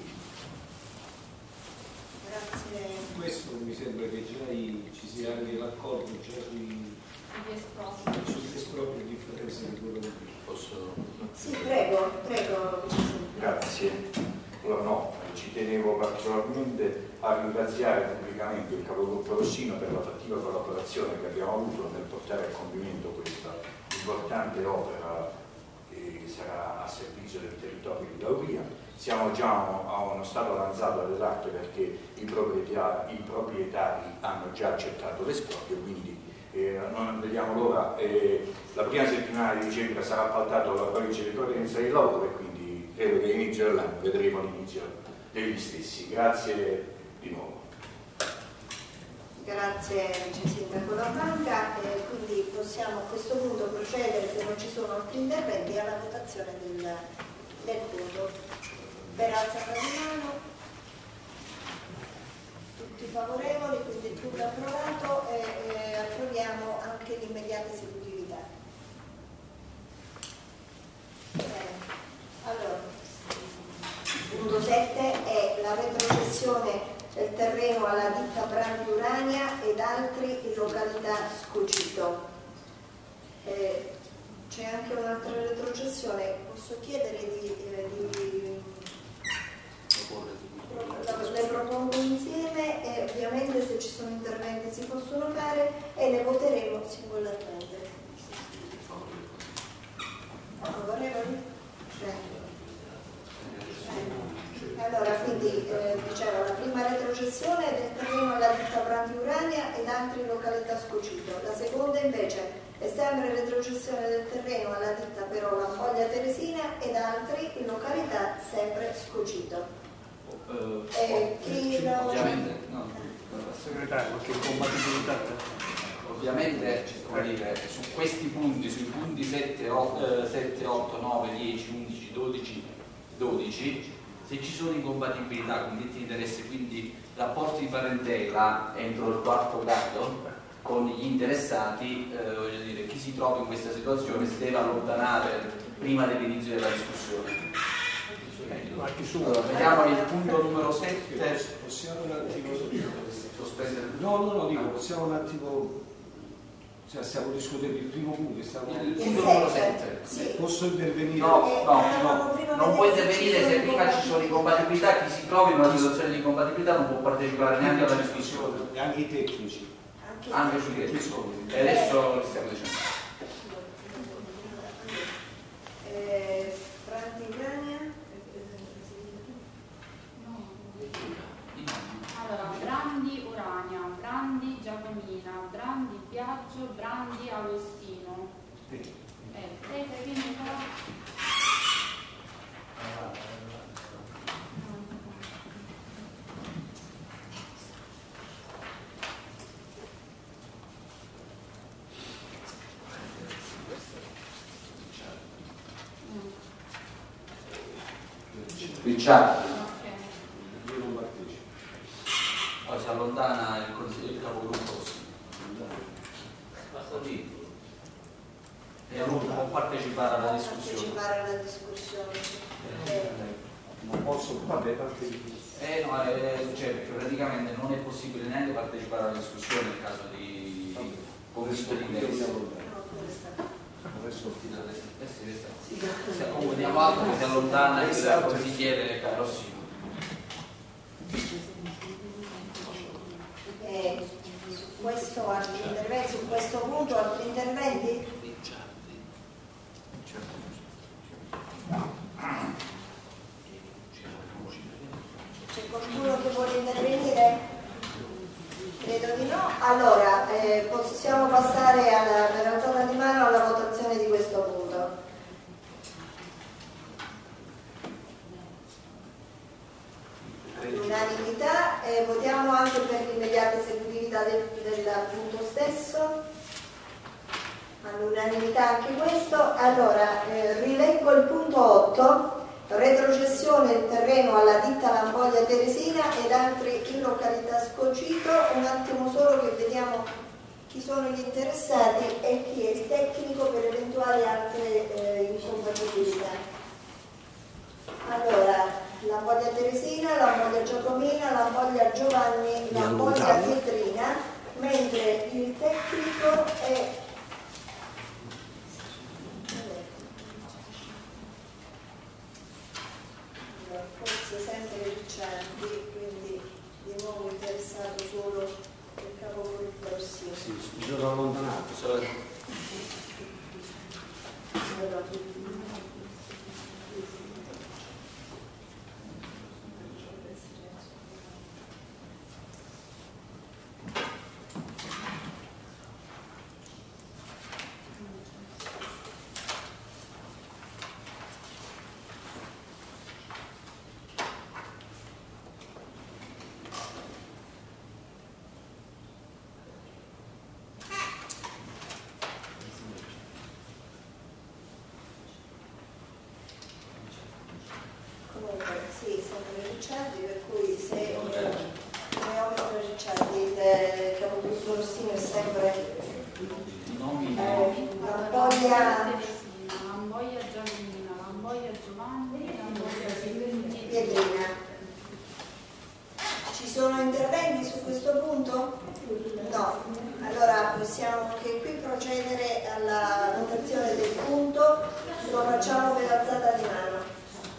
Grazie. Questo mi sembra che già ci sia anche l'accordo già sui sugli espropri di differenza di quello che Posso? Sì, prego, prego. Grazie. Allora, no, ci tenevo particolarmente a ringraziare pubblicamente il capogruppo Rossino per la fattiva collaborazione che abbiamo avuto nel portare a compimento un'importante opera che sarà a servizio del territorio di Lauria. Siamo già a uno stato avanzato dell'arte perché i proprietari, i proprietari hanno già accettato l'esproprio, quindi eh, non vediamo l'ora. Eh, la prima settimana di dicembre sarà appaltato la provincia di Cosenza e Loco e quindi credo che all'inizio dell'anno vedremo l'inizio degli stessi. Grazie di nuovo. Grazie Vice Sindaco La Banca, e quindi possiamo a questo punto procedere, se non ci sono altri interventi, alla votazione del, del punto. Per alzata di mano, tutti favorevoli, quindi il punto approvato e, e approviamo anche l'immediata esecutività. Bene. Allora, punto sette è la retrocessione del terreno alla ditta Brandi Urania ed altri in località Scocito. Eh, c'è anche un'altra retrocessione, posso chiedere di, eh, di le propongo insieme e ovviamente se ci sono interventi si possono fare e le voteremo singolarmente. Favorevoli? Allora, quindi eh, dicevo, la prima retrocessione del terreno alla ditta Brandi Urania ed altri in località Scocito. La seconda invece è sempre retrocessione del terreno alla ditta però Lampoglia Teresina ed altri in località sempre Scocito. Uh, Eh, chi lo- ovviamente, no, Segretario, qualche compatibilità? ovviamente come dire, su questi punti, sui punti sette, otto, nove, dieci, undici, dodici, dodici, se ci sono incompatibilità, conflitti di interesse, quindi rapporti di parentela entro il quarto grado con gli interessati, eh, voglio dire, chi si trova in questa situazione si deve allontanare prima dell'inizio della discussione. Allora, vediamo il punto numero sette. Possiamo un attimo Sospendere. No, no, no, dico, possiamo un attimo, cioè stiamo discutendo il primo punto, stiamo... Il punto numero sette. Sì. Posso intervenire? No, no, no, non può intervenire se prima ci sono incompatibilità, chi si trova in una situazione di incompatibilità non può partecipare neanche alla discussione. E anche i tecnici. Anche sui Chi tecnici. sono? E adesso lo stiamo dicendo. Eh, Brandi Urania? Allora, Brandi Urania, Brandi Giacomina, Brandi Biagio, Brandi Agostino. Eh, te, te, quindi però... Ricciardo. Io non partecipo. Poi si allontana il consiglio del capogruppo. Basta dirlo. E non può partecipare alla Non discussione. partecipare alla discussione. Eh, Non posso, vabbè, partecipo. Eh no, eh, cioè, praticamente non è possibile neanche partecipare alla discussione nel caso di conflitto di interesse. no, questa. Adesso Se accomodiamo altro che si allontana il consigliere Carrossino. Eh, su questo altri interventi, su questo punto altri interventi? C'è qualcuno che vuole intervenire? Credo di no. Allora, eh, possiamo passare alla, per alzata di mano alla votazione di questo punto. L'unanimità, eh, votiamo anche per l'immediata esecutività del, del punto stesso. All'unanimità anche questo. Allora, eh, rileggo il punto otto. Retrocessione del terreno alla ditta Lampoglia Teresina ed altri in località Scocito. Un attimo solo che vediamo chi sono gli interessati e chi è il tecnico per eventuali altre eh, incompatibilità. Allora, Lampoglia Teresina, Lampoglia Giacomina, Lampoglia Giovanni, Lampoglia Pietrina, mentre il tecnico è forse sempre Ricciardi, quindi di nuovo interessato solo il capogruppo Rossini. Sì, mi sono allontanato. Solo che Sì, sempre Ricciardi, per cui se Neomito Ricciardi, il capogruppo Rossino è sempre Lamboia Lamboia Giannina, Lamboia Giovanni, Lamboia Piedrina. Ci sono interventi su questo punto? No. Allora possiamo anche qui procedere alla votazione del punto, lo facciamo per alzata di mano.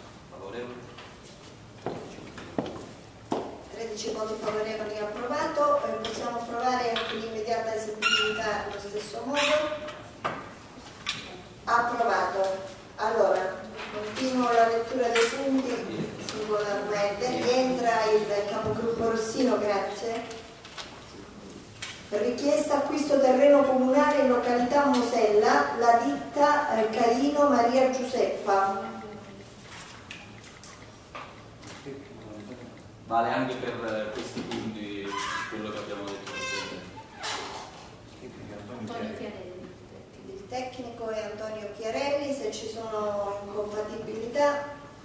tredici voti favorevoli approvato, eh, possiamo approvare anche l'immediata esecutività allo stesso modo. Approvato. Allora, continuo la lettura dei punti singolarmente. Rientra il capogruppo Rossino, grazie. Richiesta acquisto terreno comunale in località Mosella, la ditta eh, Carino Maria Giuseppa. Vale anche per questi punti quello che abbiamo detto. Antonio Chiarelli. Il tecnico è Antonio Chiarelli, se ci sono incompatibilità?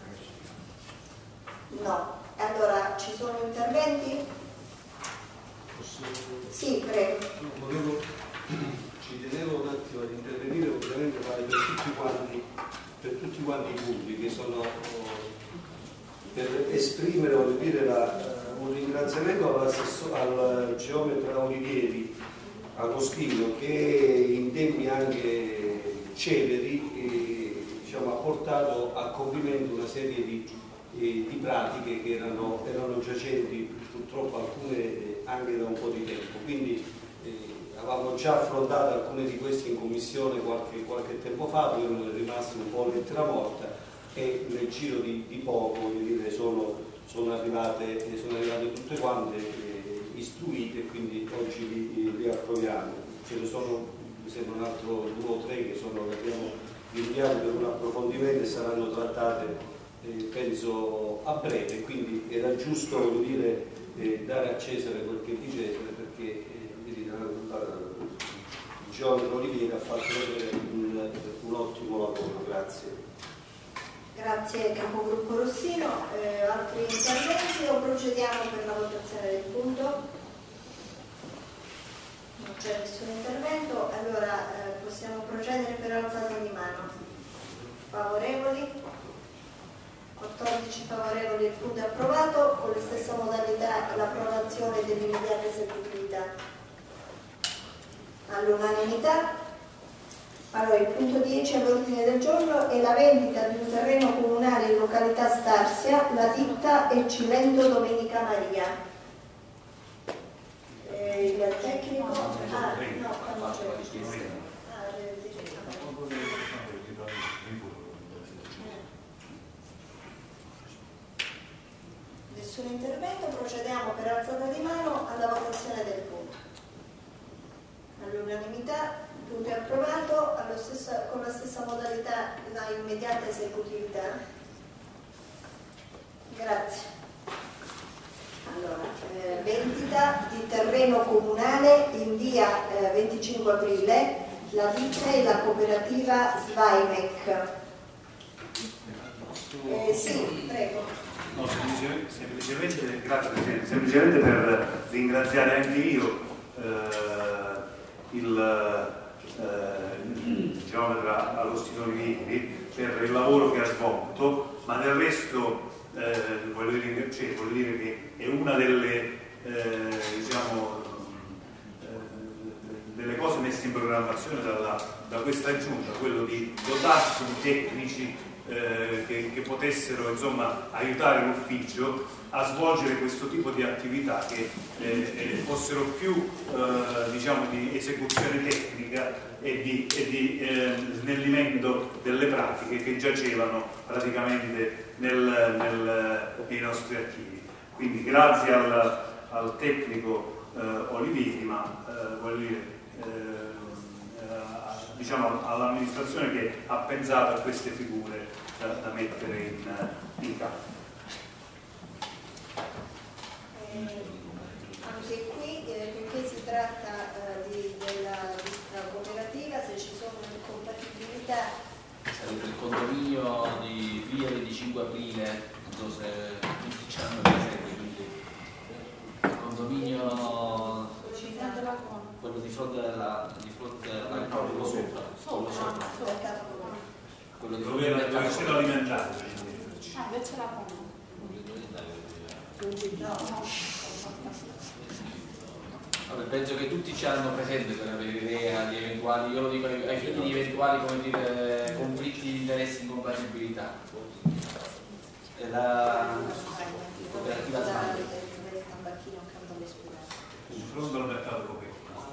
No. Allora, ci sono interventi? Posso... Sì, prego. No, volevo, ci tenevo un attimo ad intervenire, ovviamente vale per tutti quanti, per tutti quanti i punti che sono... per esprimere, voglio dire, la, uh, un ringraziamento al geometra Olivieri Agostino che in tempi anche celeri eh, diciamo, ha portato a compimento una serie di, eh, di pratiche che erano, erano giacenti, purtroppo alcune eh, anche da un po' di tempo. Quindi eh, avevamo già affrontato alcune di queste in commissione qualche, qualche tempo fa, poi erano rimasti un po' lettera morta, e nel giro di, di poco voglio dire, sono, sono, arrivate, sono arrivate tutte quante eh, istruite, e quindi oggi li, li approviamo. Ce ne sono, mi sembra, un altro due o tre che, sono, che abbiamo inviato per un approfondimento e saranno trattate eh, penso a breve, quindi era giusto, voglio dire, eh, dare a Cesare quel che è di Cesare, perché eh, la, la, il geometra Olivieri ha fatto vedere un, un ottimo lavoro. Grazie. Grazie capogruppo Rossino. Eh, altri interventi o procediamo per la votazione del punto? Non c'è nessun intervento, allora eh, possiamo procedere per alzata di mano. Favorevoli? quattordici favorevoli, il punto è approvato, con la stessa modalità l'approvazione dell'immediata esecutività. All'unanimità. Allora, il punto dieci all'ordine del giorno è la vendita di un terreno comunale in località Starsia, la ditta Eccilendo Domenica Maria. Eh, il tecnico... Ah, no, non c'è. Ah, nessun intervento, procediamo per alzata di mano alla votazione del punto. All'unanimità. Il punto è approvato allo stesso, con la stessa modalità la immediata esecutività. Grazie. Allora, eh, vendita di terreno comunale in via eh, venticinque aprile, la ditta e la cooperativa Svaimek. Eh, sì, prego. No, semplicemente, semplicemente, grazie Presidente, semplicemente per ringraziare anche io eh, il Eh, geometra Agostino Olivieri per il lavoro che ha svolto, ma del resto eh, voglio, dire, cioè, voglio dire che è una delle, eh, diciamo, eh, delle cose messe in programmazione dalla, da questa giunta, quello di dotarsi di tecnici eh, che, che potessero insomma aiutare l'ufficio a svolgere questo tipo di attività che eh, fossero più eh, diciamo di esecuzione tecnica e di, e di eh, snellimento delle pratiche che giacevano praticamente nel, nel, nei nostri archivi. Quindi grazie al, al tecnico eh, Olivieri, ma eh, voglio dire, eh, eh, diciamo all'amministrazione che ha pensato a queste figure da, da mettere in, in campo. Anche qui, eh, perché si tratta eh, di, della lista cooperativa, se ci sono incompatibilità. Sarebbe il condominio di via venticinque aprile, non so se tutti ci hanno presente, quindi il condominio, quello di fronte alla, di fronte alla quello sopra, quello sopra, quello di fronte al Dove c'è l'alimentare. Ah, invece la compra. Vabbè, penso che tutti ci hanno presente per avere idea di eventuali, io lo dico ai fini di eventuali, come dire, conflitti di interessi, incompatibilità. E la cooperativa Smart. In fronte al mercato europeo.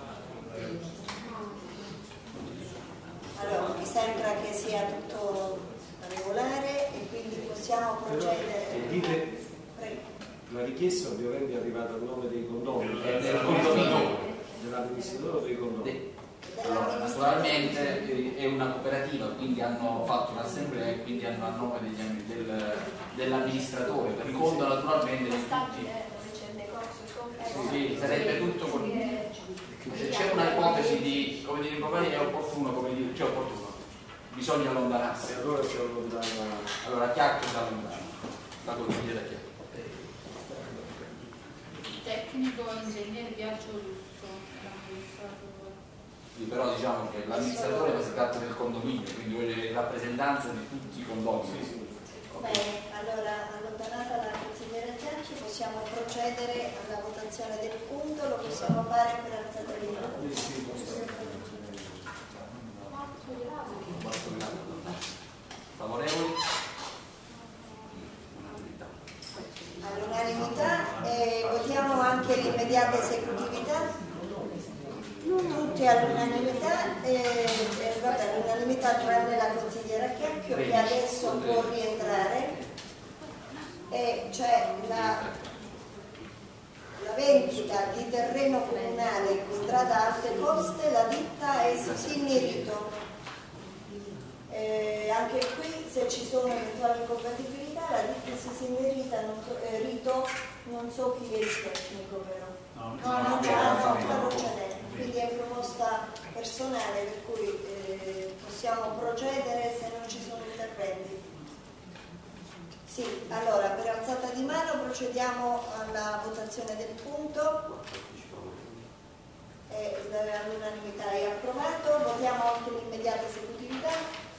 Allora, mi sembra che sia tutto regolare e quindi possiamo procedere. Dite, la richiesta ovviamente è arrivata al nome dei condomini, È del condominio. dell'amministratore o dei condomini. Allora, naturalmente è una cooperativa, quindi hanno fatto un'assemblea e quindi hanno a nome degli, del, dell'amministratore, per conto naturalmente di tutti. Sì, sarebbe tutto con... Se c'è una ipotesi di, come dire, è opportuno, come dire, cioè opportuno, bisogna allontanarsi. Allora si allontana. Allora Chiacchio si allontana, la consigliera Chiacchio. Tecnico ingegnere Biagio Russo, l'amministratore. Sì, però diciamo che l'amministratore si tratta del condominio, quindi vuole rappresentanza di tutti i condomini. Bene, allora allontanata la consigliera Chiacchi possiamo procedere alla votazione del punto, lo possiamo fare per alzata di mano. Favorevoli? All'unanimità e votiamo anche l'immediata esecutività. Tutti all'unanimità e, e vabbè, all'unanimità tranne la consigliera Chiacchio che adesso può rientrare e c'è la, la vendita di terreno comunale in strada Alte Coste, la ditta è Sisinirito. Eh, anche qui se ci sono eventuali incompatibilità la ditta Sisinirito non so, eh, Rito, non so chi è il tecnico però. No, no, non ce n'è, quindi è proposta personale per cui eh, possiamo procedere se non ci sono interventi. Sì, allora per alzata di mano procediamo alla votazione del punto. Eh, all'unanimità è approvato, votiamo anche l'immediata esecutività.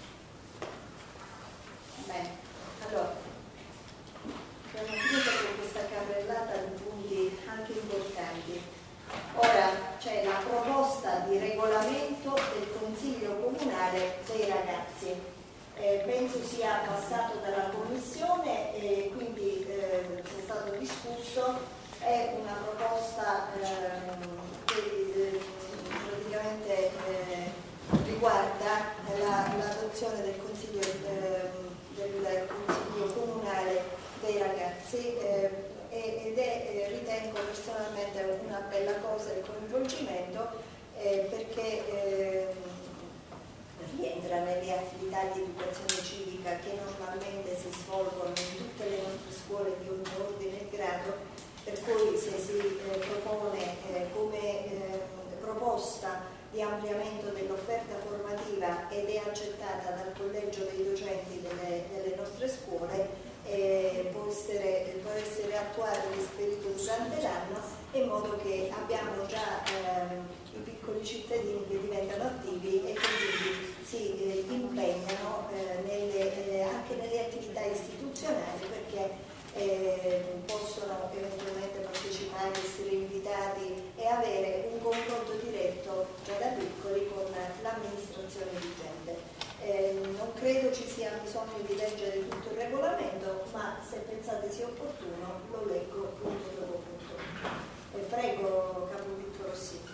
Bene, allora abbiamo finito con questa carrellata di punti anche importanti. Ora c'è la proposta di regolamento del Consiglio Comunale dei Ragazzi. Eh, penso sia passato dalla Commissione e quindi eh, è stato discusso. È una proposta eh, che eh, praticamente eh, riguarda l'adozione la, del, Consiglio, eh, del Consiglio Comunale dei Ragazzi. Eh, ed è, eh, ritengo personalmente una bella cosa il coinvolgimento eh, perché eh, rientra nelle attività di educazione civica che normalmente si svolgono in tutte le nostre scuole di ogni ordine e grado, per cui se si eh, propone eh, come eh, proposta di ampliamento dell'offerta formativa ed è accettata dal collegio dei docenti delle, delle nostre scuole, Eh, può, essere, può essere attuato e esperito durante l'anno in modo che abbiamo già ehm, i piccoli cittadini che diventano attivi e quindi si eh, impegnano eh, nelle, eh, anche nelle attività istituzionali perché eh, possono eventualmente partecipare, essere invitati e avere un confronto diretto già da piccoli con l'amministrazione vigente. Eh, non credo ci sia bisogno di leggere tutto il regolamento, ma se pensate sia opportuno lo leggo punto dopo punto. E prego, Capogruppo Rossini.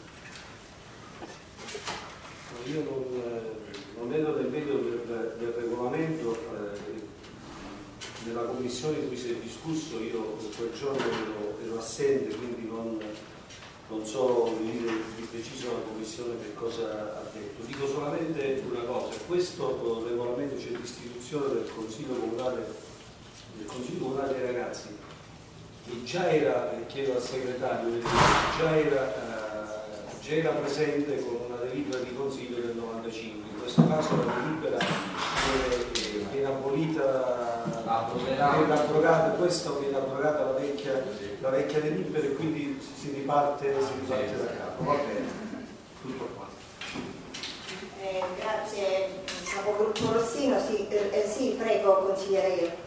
Io non, non ero nel merito del, del regolamento, eh, nella commissione in cui si è discusso io quel giorno ero, ero assente, quindi non, non so dire di preciso la commissione che cosa ha detto. Dico solamente una cosa: questo regolamento c'è l'istituzione del Consiglio Comunale, del Consiglio Comunale dei Ragazzi, che già era, chiedo al segretario, già era, eh, già era presente con una delibera di consiglio del novantacinque. In questo caso la delibera viene, viene abolita, viene abrogata, questo viene abrogata la vecchia, la vecchia delibera e quindi si riparte, si riparte da capo. Va bene, tutto qua. Eh, grazie Capogruppo Rossino. Sì, eh, eh, sì, prego consigliere io.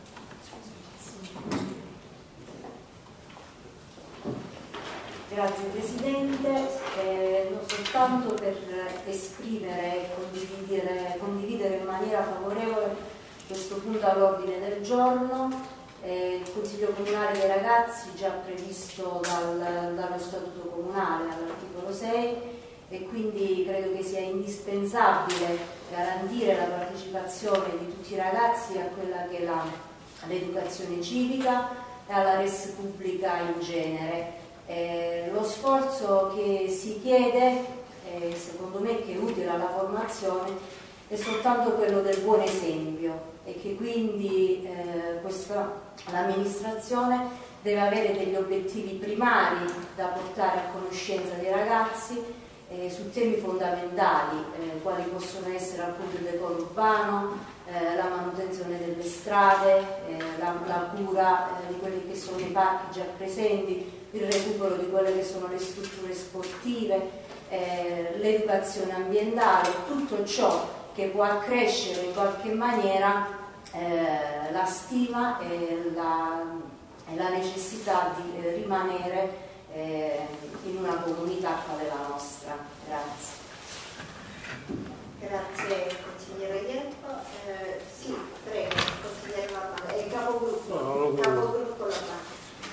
Grazie Presidente, eh, non soltanto per esprimere e condividere, condividere in maniera favorevole questo punto all'ordine del giorno. Eh, il Consiglio Comunale dei Ragazzi già previsto dal, dallo Statuto Comunale all'articolo sei, e quindi credo che sia indispensabile garantire la partecipazione di tutti i ragazzi a quella che è l'educazione civica e alla res pubblica in genere. Eh, lo sforzo che si chiede, eh, secondo me, che è utile alla formazione, è soltanto quello del buon esempio, e che quindi eh, l'amministrazione deve avere degli obiettivi primari da portare a conoscenza dei ragazzi eh, su temi fondamentali, eh, quali possono essere appunto il decoro urbano, eh, la manutenzione delle strade, eh, la, la cura eh, di quelli che sono i parchi già presenti, il recupero di quelle che sono le strutture sportive, eh, l'educazione ambientale, tutto ciò che può accrescere in qualche maniera eh, la stima e la, e la necessità di eh, rimanere eh, in una comunità quale la nostra. Grazie. Grazie consigliere Ietto. Eh, sì, prego, consigliere Lavanda. E Capogruppo, no, no, no, Capogruppo Lavanda.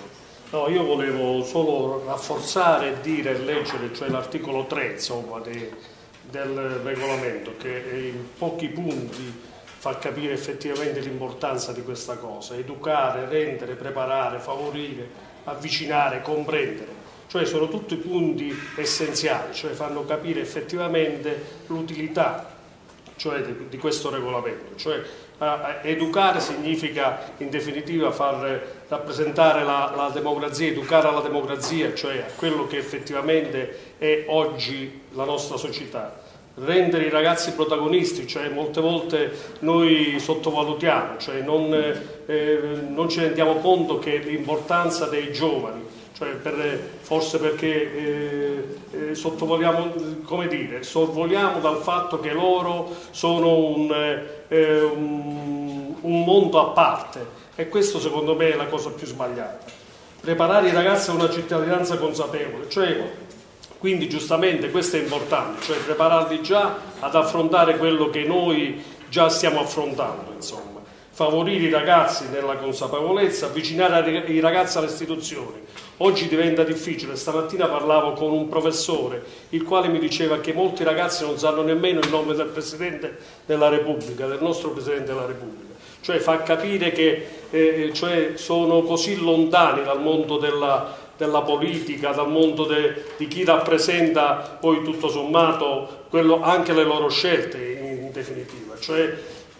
No, io volevo solo rafforzare e dire e leggere, cioè l'articolo tre insomma, de, del regolamento, che in pochi punti fa capire effettivamente l'importanza di questa cosa: educare, rendere, preparare, favorire, avvicinare, comprendere. Cioè sono tutti punti essenziali, cioè fanno capire effettivamente l'utilità, cioè, di, di questo regolamento. Cioè, Uh, educare significa in definitiva far rappresentare la, la democrazia, educare alla democrazia, cioè a quello che effettivamente è oggi la nostra società. Rendere i ragazzi protagonisti, cioè molte volte noi sottovalutiamo, cioè non, eh, non ci rendiamo conto che l'importanza dei giovani, cioè per, forse perché eh, eh, sottovogliamo, come dire, sorvoliamo dal fatto che loro sono un, eh, un, un mondo a parte, e questo secondo me è la cosa più sbagliata. Preparare i ragazzi a una cittadinanza consapevole, cioè, quindi giustamente questo è importante, cioè prepararli già ad affrontare quello che noi già stiamo affrontando, insomma. Favorire i ragazzi nella consapevolezza, avvicinare i ragazzi alle istituzioni. Oggi diventa difficile. Stamattina parlavo con un professore, il quale mi diceva che molti ragazzi non sanno nemmeno il nome del Presidente della Repubblica, del nostro Presidente della Repubblica. Cioè fa capire che eh, cioè sono così lontani dal mondo della, della politica, dal mondo de, di chi rappresenta poi tutto sommato quello, anche le loro scelte in, in definitiva. Cioè,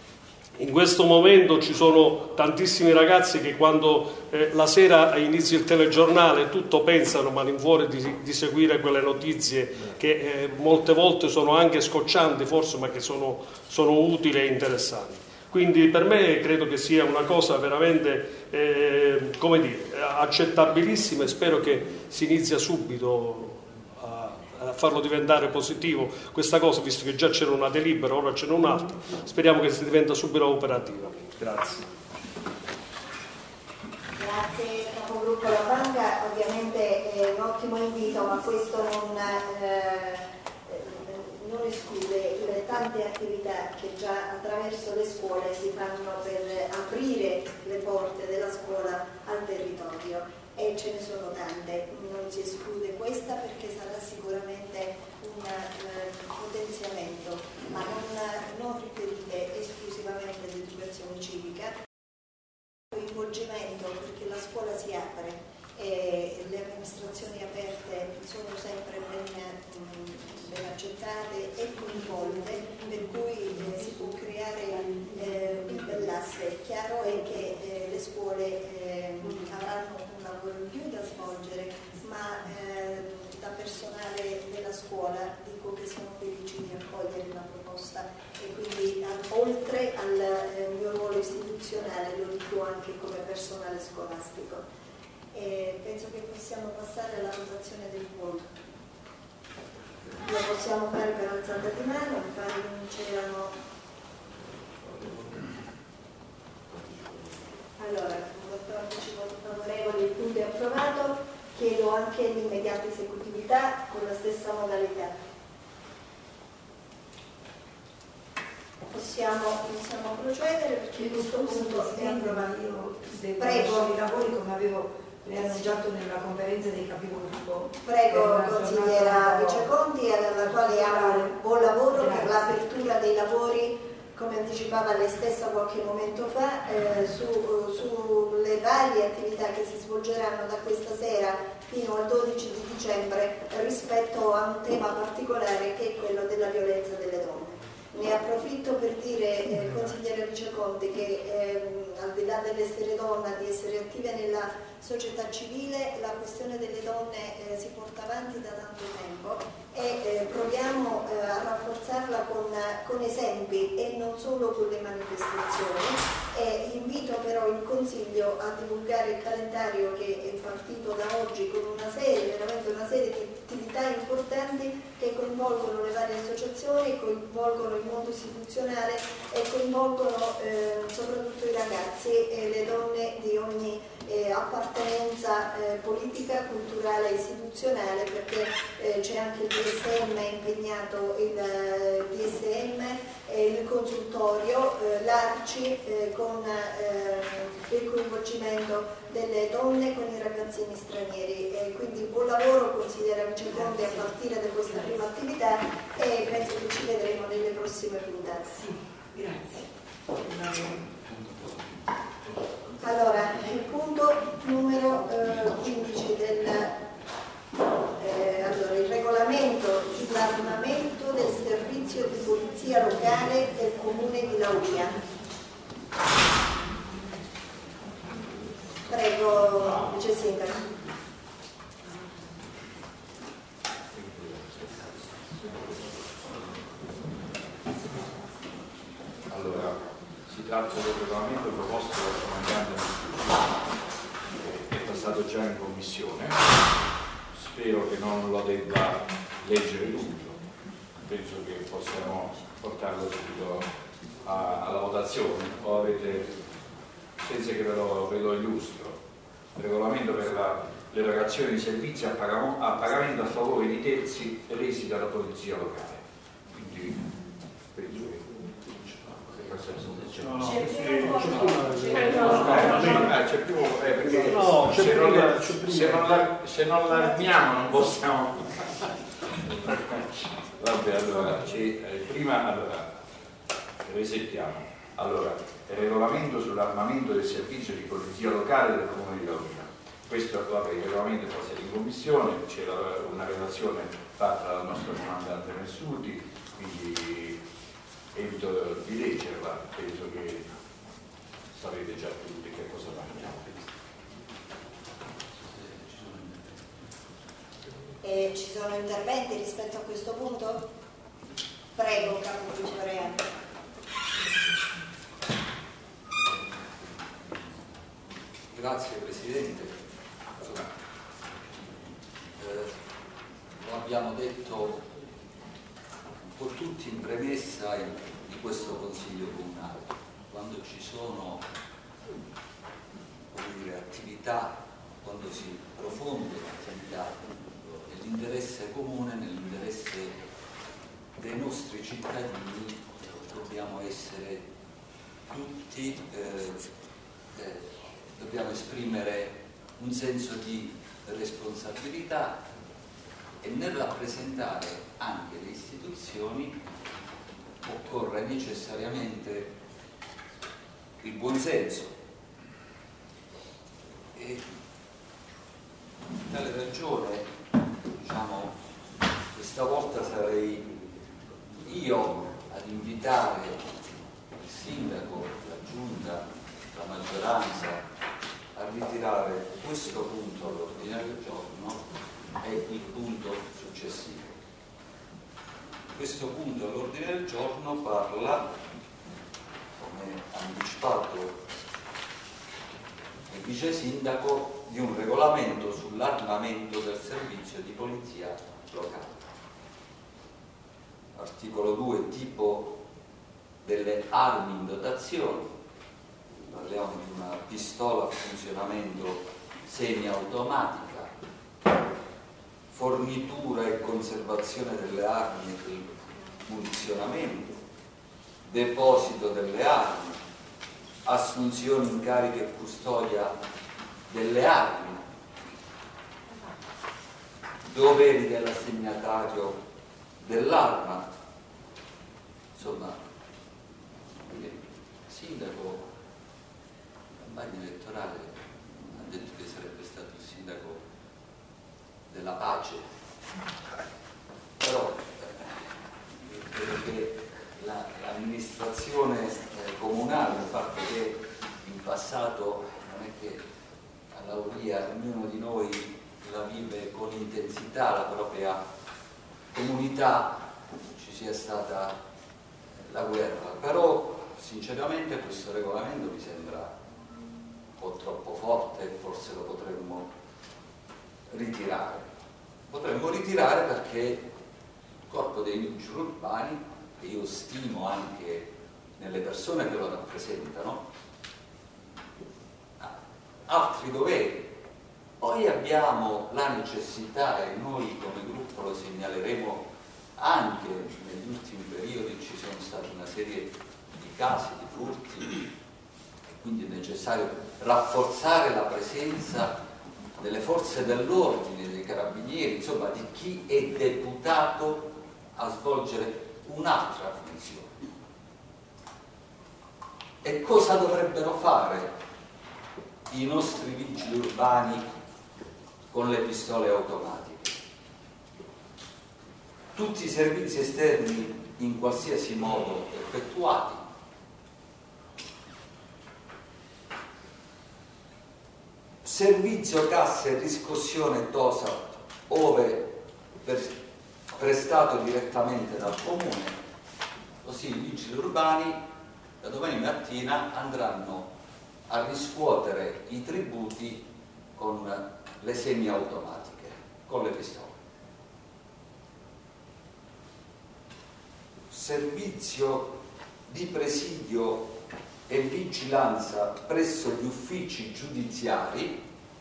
in questo momento ci sono tantissimi ragazzi che quando eh, la sera inizia il telegiornale tutto pensano malinfuori di, di seguire quelle notizie che eh, molte volte sono anche scoccianti forse, ma che sono, sono utili e interessanti. Quindi per me credo che sia una cosa veramente eh, come dire, accettabilissima, e spero che si inizia subito a farlo diventare positivo questa cosa, visto che già c'era una delibera, ora ce n'è un'altra, speriamo che si diventa subito operativa. Grazie. Grazie Capogruppo Lavanda, ovviamente è un ottimo invito, ma questo non, eh, non non esclude le tante attività che già attraverso le scuole si fanno per aprire le porte della scuola al territorio, e ce ne sono tante, non si esclude questa perché sarà sicuramente un eh, potenziamento, ma non, non riferite esclusivamente all'educazione civica, coinvolgimento, perché la scuola si apre e le amministrazioni aperte sono sempre ben, ben accettate e coinvolte, per cui eh, si può creare eh, un bell'asse. Chiaro è che eh, le scuole eh, avranno un lavoro in più da svolgere, ma eh, da personale della scuola dico che sono felici di accogliere la proposta, e quindi al, oltre al eh, mio ruolo istituzionale lo dico anche come personale scolastico. E penso che possiamo passare alla votazione del voto. Lo possiamo fare per alzata di mano, mi pare che non c'erano. Allora, quattordici voti favorevoli, il punto è approvato. Chiedo anche l'immediata esecutività con la stessa modalità. Possiamo, possiamo procedere perché questo punto è approvato. Io devo Prego. i lavori come avevo preannunciato nella conferenza dei capigruppo. Prego, consigliera Viceconti, alla quale auguro buon lavoro per l'apertura dei lavori, come anticipava lei stessa qualche momento fa, eh, su, sulle varie attività che si svolgeranno da questa sera fino al dodici di dicembre rispetto a un tema particolare che è quello della violenza delle donne. Ne approfitto per dire, eh, consigliere Viceconti, che ehm, al di là dell'essere donna, di essere attive nella società civile, la questione delle donne eh, si porta avanti da tanto tempo e eh, proviamo eh, a rafforzarla con, con esempi e non solo con le manifestazioni. E invito però il Consiglio a divulgare il calendario che è partito da oggi con una serie, veramente una serie di attività importanti che coinvolgono le varie associazioni, coinvolgono il mondo istituzionale e coinvolgono eh, soprattutto i ragazzi e le donne di ogni eh, appartenenza eh, politica, culturale e istituzionale, perché eh, c'è anche il D S M impegnato, il eh, D S M, eh, il consultorio, eh, l'A R C I eh, con eh, il coinvolgimento delle donne con i ragazzini stranieri. E quindi buon lavoro, consigliera Viceconti, a partire da questa prima attività, e penso che ci vedremo nelle prossime puntate. Sì, grazie. Allora, il punto numero eh, quindici del eh, allora, il regolamento sull'armamento del servizio di polizia locale del comune di Lauria. Prego, Vice Sindaco. Allora, si tratta del regolamento proposto dal comandante che è passato già in commissione. Spero che non lo debba leggere tutto, penso che possiamo portarlo subito a, alla votazione. O avete, senza che ve lo, ve lo illustro, il regolamento per l'erogazione di servizi a pagamento, a pagamento a favore di terzi resi dalla polizia locale. Quindi penso che No, no, c'è sì, più, c'è più eh, perché no, se, c'è non prima, le, c'è prima. se non la, se non l'armiamo non possiamo. Vabbè, allora, ci, eh, prima allora resettiamo. Allora, il regolamento sull'armamento del servizio di polizia locale del comune di Lauria. Questo, vabbè, il regolamento è passato in commissione, c'era una relazione fatta dal nostro comandante Messuti, quindi evito di leggerla, penso che sapete già tutti che cosa parliamo. E ci sono interventi rispetto a questo punto? Prego, Capo Vicereale. Grazie Presidente. Allora, eh, lo abbiamo detto un po' tutti in premessa di questo Consiglio Comunale, quando ci sono, come dire, attività, quando si profonde l'attività nell'interesse comune, nell'interesse dei nostri cittadini dobbiamo essere tutti, eh, eh, dobbiamo esprimere un senso di responsabilità e nel rappresentare anche le istituzioni occorre necessariamente il buonsenso. E tale ragione, diciamo, questa volta sarei io ad invitare il sindaco, la giunta, la maggioranza a ritirare questo punto all'ordine del giorno e il punto successivo. Questo punto all'ordine del giorno parla, come ha anticipato il vice sindaco, di un regolamento sull'armamento del servizio di polizia locale. Articolo due, tipo delle armi in dotazione. Parliamo di una pistola a funzionamento semiautomatica, fornitura e conservazione delle armi e del munizionamento, deposito delle armi, assunzione, incarico e custodia delle armi, doveri dell'assegnatario dell'arma. Insomma, il sindaco in campagna elettorale ha detto che sarebbe stato il sindaco della pace, però eh, credo che l'amministrazione eh, comunale, il fatto che in passato non è che a Lauria ognuno di noi la vive con intensità, la propria comunità, ci sia stata la guerra, però sinceramente questo regolamento mi sembra un po' troppo forte, forse lo potremmo ritirare. Potremmo ritirare perché il corpo dei vigili urbani, che io stimo anche nelle persone che lo rappresentano, ha altri doveri. Poi abbiamo la necessità, e noi come gruppo lo segnaleremo anche negli ultimi periodi, ci sono state una serie di casi di furti e quindi è necessario rafforzare la presenza delle forze dell'ordine, dei carabinieri, insomma di chi è deputato a svolgere un'altra funzione. E cosa dovrebbero fare i nostri vigili urbani con le pistole automatiche? Tutti i servizi esterni in qualsiasi modo effettuati, servizio cassa e riscossione T O S A P ove prestato direttamente dal comune, così i vigili urbani da domani mattina andranno a riscuotere i tributi con le semiautomatiche, con le pistole. Servizio di presidio e vigilanza presso gli uffici giudiziari,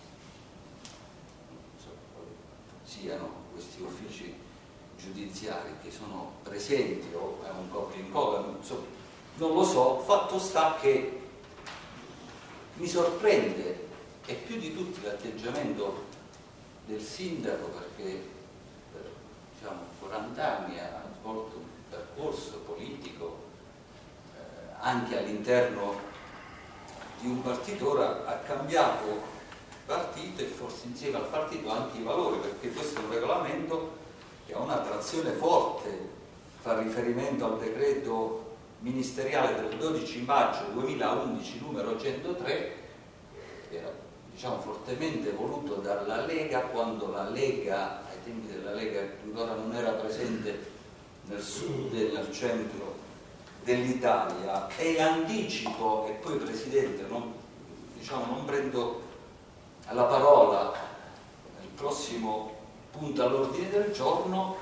siano questi uffici giudiziari che sono presenti o è un copia in colla, non lo so, fatto sta che mi sorprende e più di tutti l'atteggiamento del sindaco, perché per diciamo, quaranta anni ha svolto un percorso politico eh, anche all'interno di un partito, ora ha cambiato partito e forse insieme al partito anche i valori, perché questo è un regolamento che ha una trazione forte, fa riferimento al decreto ministeriale del dodici maggio duemilaundici numero centotré, che era diciamo, fortemente voluto dalla Lega, quando la Lega, ai tempi della Lega ancora non era presente nel sud e nel centro dell'Italia. E anticipo, e poi Presidente non, diciamo, non prendo la parola, il prossimo punto all'ordine del giorno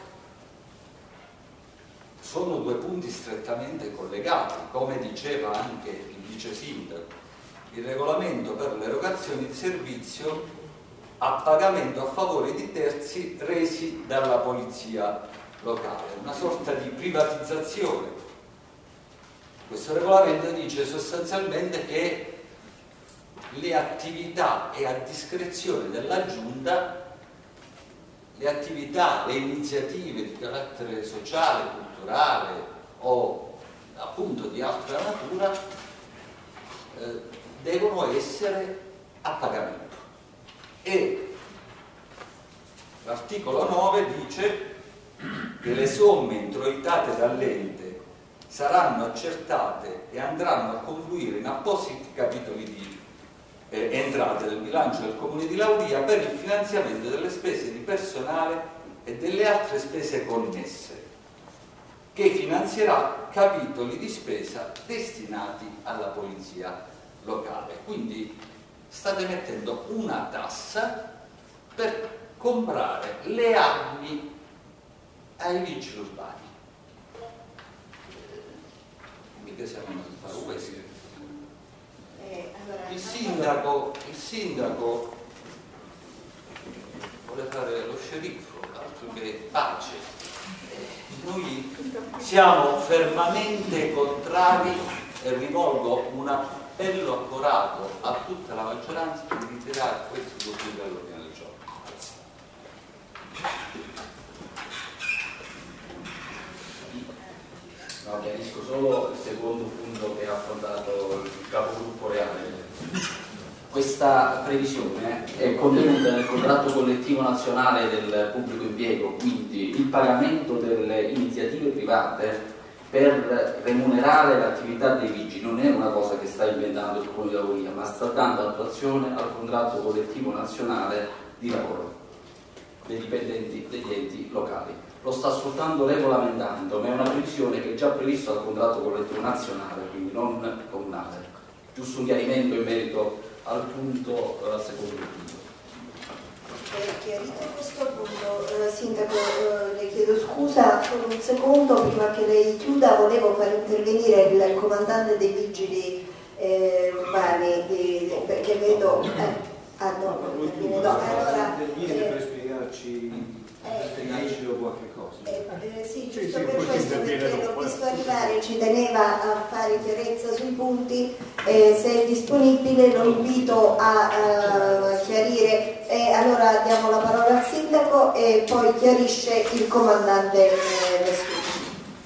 sono due punti strettamente collegati, come diceva anche il vice sindaco, il regolamento per l'erogazione di servizio a pagamento a favore di terzi resi dalla polizia locale, una sorta di privatizzazione. Questo regolamento dice sostanzialmente che le attività è a discrezione della Giunta, le attività, le iniziative di carattere sociale, culturale o appunto di altra natura eh, devono essere a pagamento. E l'articolo nove dice che le somme introitate dall'ente saranno accertate e andranno a confluire in appositi capitoli di eh, entrate del bilancio del Comune di Lauria per il finanziamento delle spese di personale e delle altre spese connesse, che finanzierà capitoli di spesa destinati alla polizia locale. Quindi state mettendo una tassa per comprare le armi ai vigili urbani. Mica siamo andati a fare questo. Eh, allora, Il sindaco, il sindaco vuole fare lo sceriffo, altro che pace. Eh, noi siamo fermamente contrari e rivolgo un appello accorato a tutta la maggioranza di ritirare questo documento dall'ordine del giorno. No, chiarisco solo il secondo punto che ha affrontato il capogruppo Reale. Questa previsione è contenuta nel contratto collettivo nazionale del pubblico impiego, quindi il pagamento delle iniziative private per remunerare l'attività dei vigili non è una cosa che sta inventando il Comune di Lauria, ma sta dando attuazione al contratto collettivo nazionale di lavoro dei dipendenti degli enti locali. Lo sta soltanto regolamentando, ma è una previsione che è già prevista dal contratto collettivo nazionale, quindi non comunale. Giusto un chiarimento in merito al punto, al secondo punto. Eh, chiarito questo punto, eh, Sindaco, eh, le chiedo scusa per un secondo, prima che lei chiuda volevo far intervenire il comandante dei vigili eh, urbani, eh, perché vedo... Eh, ah no, no, no, allora... per spiegarci... Eh, o qualche cosa. Eh, eh, sì, giusto Sì, sì, per poi questo, interviene perché dopo, l'ho eh. visto arrivare, ci teneva a fare chiarezza sui punti, eh, se è disponibile lo invito a eh, chiarire, eh, allora diamo la parola al sindaco e poi chiarisce il comandante eh, Vestucci.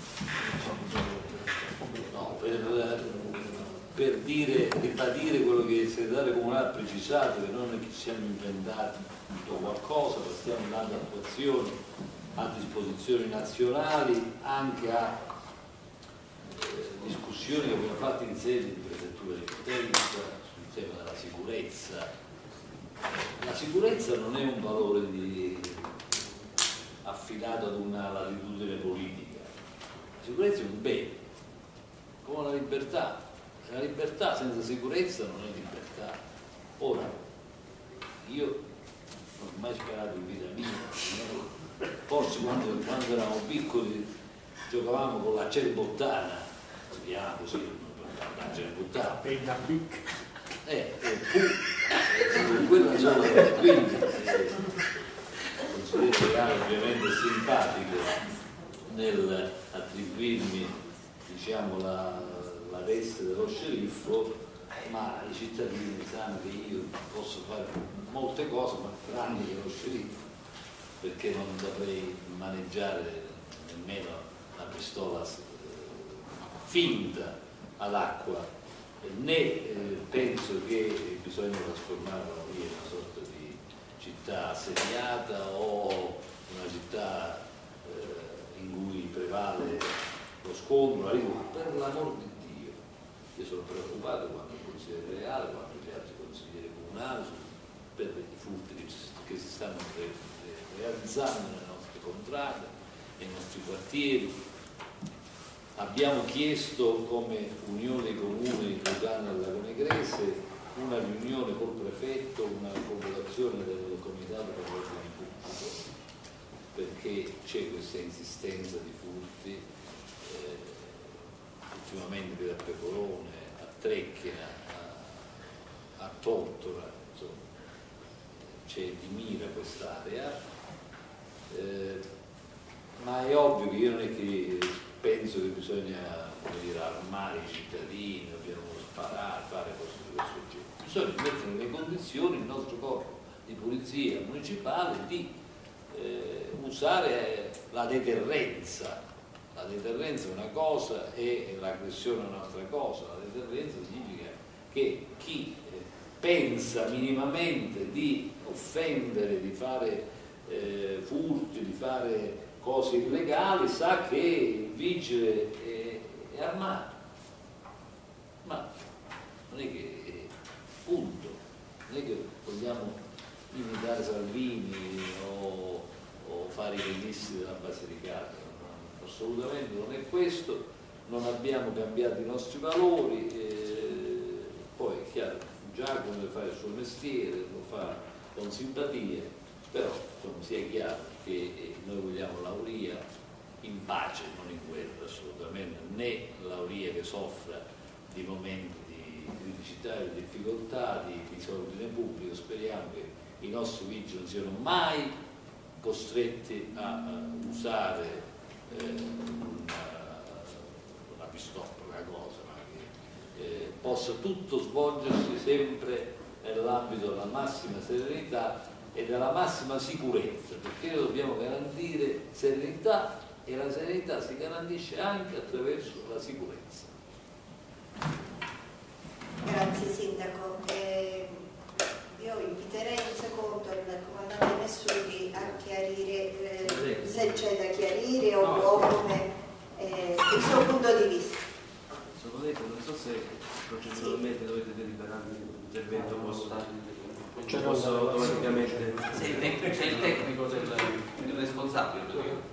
No, per, per dire, ribadire quello che il segretario comunale ha precisato, che non è che ci siamo inventati qualcosa, ma stiamo dando attuazione a disposizioni nazionali, anche a eh, discussioni che abbiamo fatto in sede di prefettura di Potenza sul tema della sicurezza. La sicurezza non è un valore di, affidato ad una latitudine politica, la sicurezza è un bene, come la libertà. La libertà senza sicurezza non è libertà. Ora, io non ho mai sperato in vita mia, forse quando, quando eravamo piccoli giocavamo con la cerbottana, si chiama così, la cerbottana. Penna bicca. Eh, eh, con quella sola, quindi eh, il consigliere Reale ovviamente è simpatico nel attribuirmi, diciamo, la, la veste dello sceriffo, ma i cittadini sanno che io posso fare molte cose, ma tranne che lo sceriffo, perché non dovrei maneggiare nemmeno una pistola eh, finta ad acqua, né eh, penso che bisogna trasformare la Lauria in una sorta di città assediata o una città eh, in cui prevale lo scontro. Per l'amor di Dio, io sono preoccupato quando il consigliere Reale, quando gli altri consiglieri comunali per i furti che, che si stanno re, re, realizzando nelle nostre contrade, nei nostri quartieri. Abbiamo chiesto come Unione Comune Lucana del Lago Negrese una riunione col prefetto, una convocazione del Comitato per l'Ordine Pubblico, perché c'è questa insistenza di furti eh, ultimamente a Pecorone, a Trecchia, a, a Tortora, insomma, c'è di mira quest'area. Eh, ma è ovvio che io non è che penso che bisogna dire, armare i cittadini, dobbiamo sparare, fare cose di questo genere. Bisogna mettere nelle condizioni il nostro corpo di polizia municipale di eh, usare la deterrenza. La deterrenza è una cosa e l'aggressione è un'altra cosa. La deterrenza significa che chi eh, pensa minimamente di offendere, di fare eh, furti, di fare cose illegali, sa che il vigile è, è armato. Ma non è che, punto, non è che vogliamo imitare Salvini o, o fare i registi della Basilicata. Assolutamente non è questo, non abbiamo cambiato i nostri valori, eh, poi è chiaro, Giacomo deve fare il suo mestiere, lo fa con simpatia, però insomma, sia chiaro che eh, noi vogliamo Lauria in pace, non in guerra assolutamente, né Lauria che soffra di momenti di criticità e di difficoltà, di disordine pubblico. Speriamo che i nostri vigili non siano mai costretti a, a usare Eh, una, una pistola, una cosa, ma che eh, possa tutto svolgersi sempre nell'ambito della massima serenità e della massima sicurezza, perché dobbiamo garantire serenità e la serenità si garantisce anche attraverso la sicurezza. Grazie Sindaco. Eh, io inviterei un secondo il comandante Messuti a chiarire eh, se c'è da chiarire o, o come eh, il suo punto di vista. Sono detto, non so se proceduralmente sì. Dovete deliberare l'intervento, posso, posso automaticamente. Sei il, sei il tecnico del il responsabile.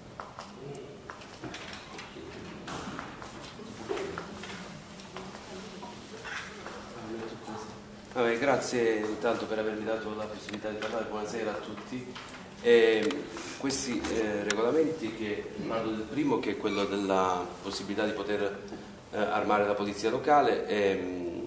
Vabbè, grazie intanto per avermi dato la possibilità di parlare, buonasera a tutti. Eh, questi eh, regolamenti, che parlo del primo, che è quello della possibilità di poter eh, armare la polizia locale, ehm,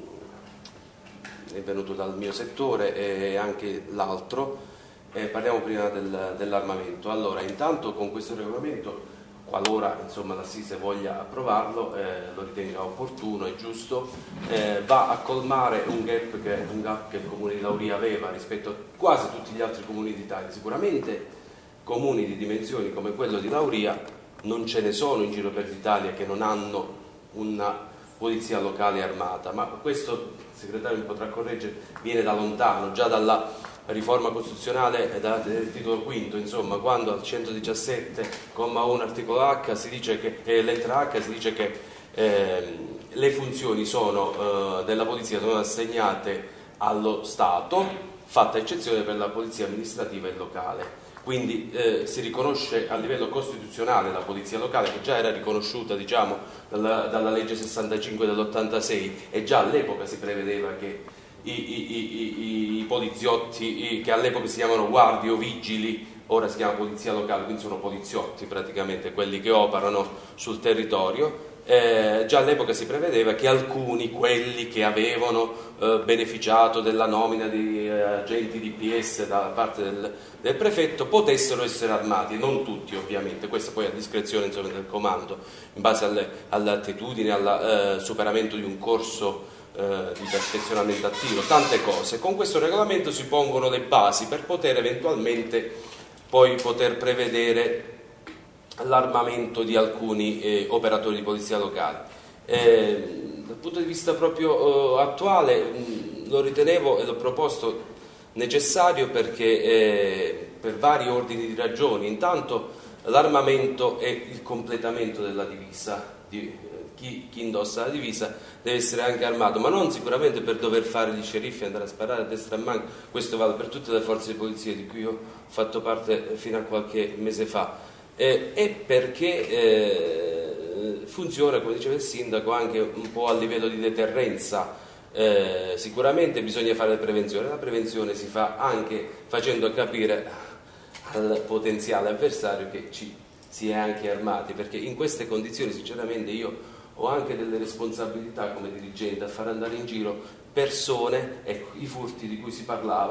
è venuto dal mio settore, e anche l'altro, eh, parliamo prima del, dell'armamento. Allora, intanto con questo regolamento, qualora insomma l'Assise voglia approvarlo, eh, lo ritenga opportuno e giusto, eh, va a colmare un gap, che, un gap che il comune di Lauria aveva rispetto a quasi tutti gli altri comuni d'Italia. Sicuramente comuni di dimensioni come quello di Lauria non ce ne sono in giro per l'Italia che non hanno una polizia locale armata, ma questo, il segretario mi potrà correggere, viene da lontano, già dalla riforma costituzionale del titolo quinto, insomma, quando al centodiciassette comma uno articolo H si dice che, eh, lettera H si dice che eh, le funzioni sono, eh, della polizia sono assegnate allo Stato, fatta eccezione per la polizia amministrativa e locale. Quindi eh, si riconosce a livello costituzionale la polizia locale, che già era riconosciuta, diciamo, dalla, dalla legge sessantacinque dell'ottantasei, e già all'epoca si prevedeva che I, i, i, i poliziotti, i, che all'epoca si chiamano guardie o vigili, ora si chiama polizia locale, quindi sono poliziotti praticamente quelli che operano sul territorio. Eh, già all'epoca si prevedeva che alcuni, quelli che avevano eh, beneficiato della nomina di eh, agenti D P S da parte del, del prefetto, potessero essere armati, non tutti ovviamente, questo poi a discrezione, insomma, del comando, in base alle, alle attitudini, al eh, superamento di un corso di perfezionamento attivo, tante cose. Con questo regolamento si pongono le basi per poter eventualmente poi poter prevedere l'armamento di alcuni eh, operatori di polizia locale. Eh, dal punto di vista proprio eh, attuale mh, lo ritenevo e l'ho proposto necessario perché eh, per vari ordini di ragioni. Intanto l'armamento e il completamento della divisa, di, Chi, chi indossa la divisa deve essere anche armato, ma non sicuramente per dover fare gli sceriffi e andare a sparare a destra e a manca. Questo vale per tutte le forze di polizia di cui io ho fatto parte fino a qualche mese fa, eh, e perché eh, funziona, come diceva il sindaco, anche un po' a livello di deterrenza. Eh, sicuramente bisogna fare prevenzione, la prevenzione si fa anche facendo capire al potenziale avversario che ci si è anche armati, perché in queste condizioni sinceramente io ho anche delle responsabilità come dirigente a far andare in giro persone, ecco, i furti di cui si parlava,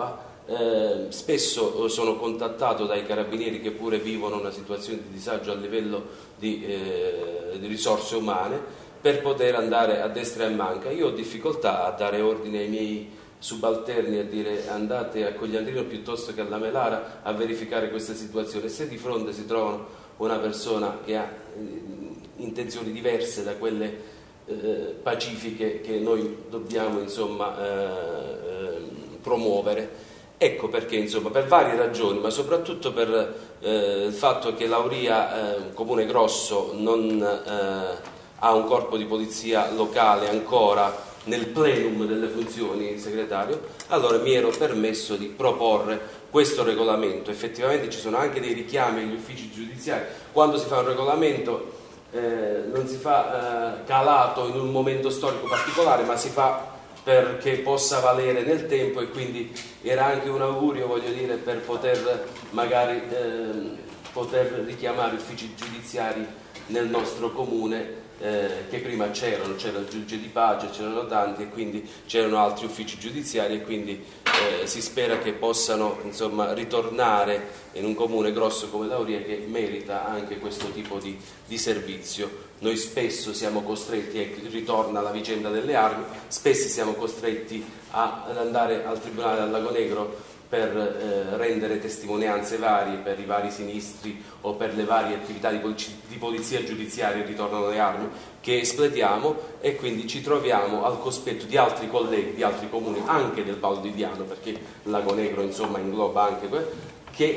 Eh, spesso sono contattato dai carabinieri che pure vivono una situazione di disagio a livello di, eh, di risorse umane per poter andare a destra e a manca. Io ho difficoltà a dare ordine ai miei subalterni a dire andate a Cogliandrino piuttosto che alla Melara a verificare questa situazione. Se di fronte si trovano una persona che ha eh, intenzioni diverse da quelle eh, pacifiche che noi dobbiamo insomma eh, eh, promuovere. Ecco perché, insomma, per varie ragioni, ma soprattutto per eh, il fatto che Lauria, eh, un comune grosso, non eh, ha un corpo di polizia locale ancora nel plenum delle funzioni, segretario, allora mi ero permesso di proporre questo regolamento. Effettivamente ci sono anche dei richiami agli uffici giudiziari. Quando si fa un regolamento eh, non si fa eh, calato in un momento storico particolare, ma si fa perché possa valere nel tempo, e quindi era anche un augurio, voglio dire, per poter magari eh, poter richiamare uffici giudiziari nel nostro comune eh, che prima c'erano, c'era il giudice di pace, c'erano tanti e quindi c'erano altri uffici giudiziari, e quindi eh, si spera che possano insomma ritornare in un comune grosso come Lauria che merita anche questo tipo di, di servizio. Noi spesso siamo costretti, e ritorna la vicenda delle armi, spesso siamo costretti a, ad andare al Tribunale al Lago Negro per eh, rendere testimonianze varie per i vari sinistri o per le varie attività di, polic di polizia giudiziaria, ritornano le armi, che espletiamo, e quindi ci troviamo al cospetto di altri colleghi di altri comuni, anche del Val di Diano, perché il Lago Negro insomma ingloba anche que che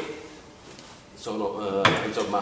sono, eh, insomma,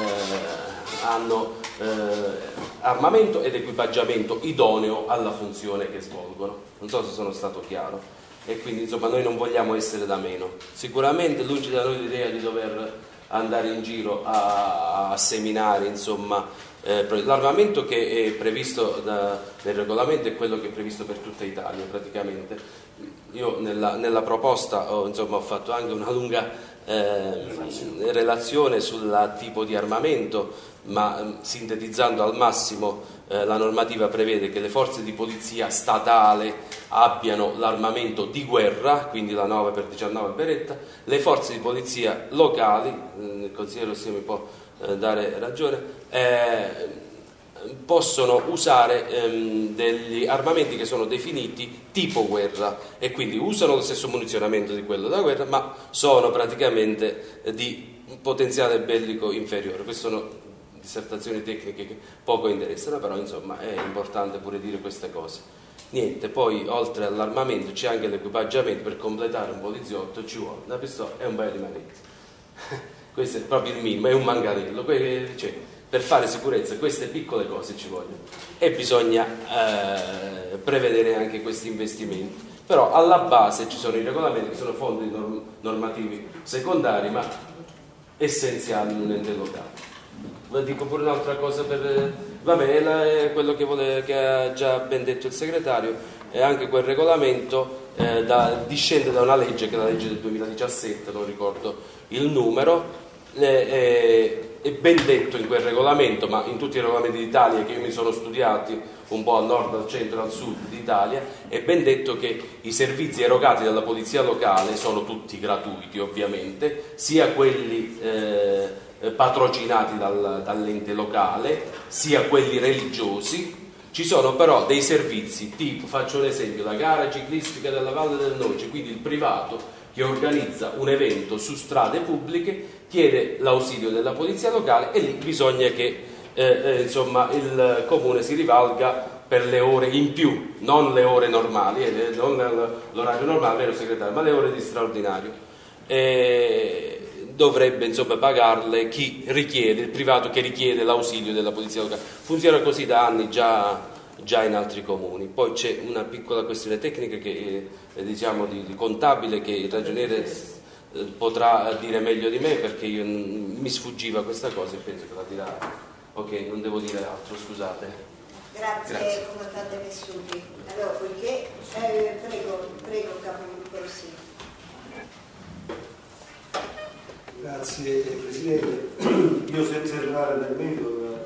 eh, hanno eh, armamento ed equipaggiamento idoneo alla funzione che svolgono. Non so se sono stato chiaro. E quindi insomma noi non vogliamo essere da meno. Sicuramente lungi da noi l'idea di dover andare in giro a, a seminare, insomma, eh, l'armamento che è previsto da, nel regolamento è quello che è previsto per tutta Italia praticamente. Io nella, nella proposta ho, insomma, ho fatto anche una lunga eh, relazione sul tipo di armamento, ma sintetizzando al massimo eh, la normativa prevede che le forze di polizia statale abbiano l'armamento di guerra, quindi la nove per diciannove Beretta, le forze di polizia locali, eh, il consigliere Rossi mi può eh, dare ragione, eh, possono usare ehm, degli armamenti che sono definiti tipo guerra, e quindi usano lo stesso munizionamento di quello da guerra, ma sono praticamente eh, di potenziale bellico inferiore. Queste sono dissertazioni tecniche che poco interessano, però insomma è importante pure dire queste cose. Niente, poi oltre all'armamento c'è anche l'equipaggiamento. Per completare un poliziotto ci vuole una pistola e un paio di manetti. Questo è proprio il minimo, è un manganello. Cioè, per fare sicurezza queste piccole cose ci vogliono, e bisogna eh, prevedere anche questi investimenti. Però alla base ci sono i regolamenti, che sono fondi norm normativi secondari ma essenziali in un ente locale. Dico pure un'altra cosa per... Vabbè, è quello che, vuole, che ha già ben detto il segretario, e anche quel regolamento eh, da, discende da una legge, che è la legge del duemiladiciassette, non ricordo il numero, eh, è, è ben detto in quel regolamento, ma in tutti i regolamenti d'Italia che io mi sono studiati un po' al nord, al centro e al sud d'Italia, è ben detto che i servizi erogati dalla polizia locale sono tutti gratuiti, ovviamente, sia quelli... Eh, patrocinati dal, dall'ente locale, sia quelli religiosi. Ci sono però dei servizi tipo, faccio un esempio, la gara ciclistica della Valle del Noce, quindi il privato che organizza un evento su strade pubbliche chiede l'ausilio della polizia locale, e lì bisogna che eh, eh, insomma, il comune si rivalga per le ore in più, non le ore normali, eh, non l'orario normale, vero segretario, ma le ore di straordinario. E dovrebbe insomma pagarle chi richiede, il privato che richiede l'ausilio della polizia locale. Funziona così da anni già, già in altri comuni. Poi c'è una piccola questione tecnica che è, diciamo di, di contabile, che il ragioniere eh, potrà dire meglio di me, perché io, mi sfuggiva questa cosa e penso che la dirà. Ok, non devo dire altro, scusate. Grazie, Grazie. Comandante Messuti. Allora, poiché eh, prego, prego capogruppo Rossi. Grazie Presidente. Io, senza entrare nel merito, il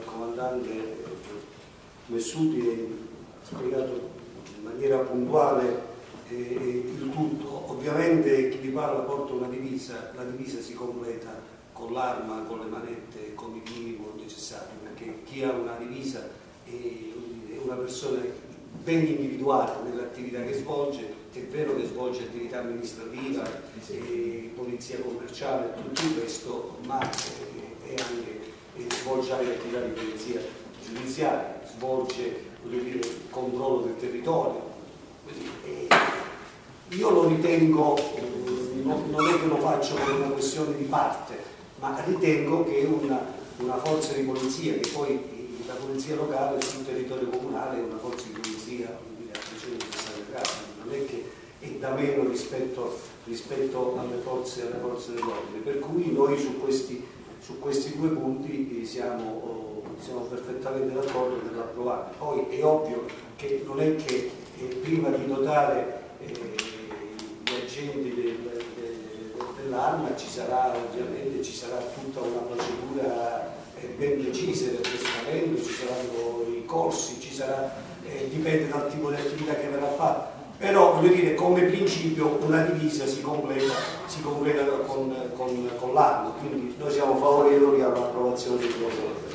comandante Messuti ha spiegato in maniera puntuale eh, il tutto. Ovviamente chi vi parla porta una divisa, la divisa si completa con l'arma, con le manette, con il minimo necessario, perché chi ha una divisa è una persona ben individuata nell'attività che svolge. È vero che svolge attività amministrativa, eh, polizia commerciale, tutto il resto, ma eh, è anche, eh, svolge anche attività di polizia giudiziaria, svolge, voglio dire, il controllo del territorio. Quindi, eh, io lo ritengo, eh, non, non è che lo faccio per una questione di parte, ma ritengo che una, una forza di polizia, che poi eh, la polizia locale sul territorio comunale è una forza di polizia a trecentosessanta gradi, non è che è da meno rispetto, rispetto alle forze, alle forze dell'ordine, per cui noi su questi, su questi due punti siamo, siamo perfettamente d'accordo nell'approvare. Poi è ovvio che non è che eh, prima di dotare eh, gli agenti del, del, dell'arma ci sarà ovviamente ci sarà tutta una procedura eh, ben precisa del testamento, ci saranno i corsi, ci sarà, eh, dipende dal tipo di attività che verrà fatta. Però voglio dire, come principio una divisa si completa, si completa con, con, con l'arma, quindi noi siamo favorevoli all'approvazione del progetto.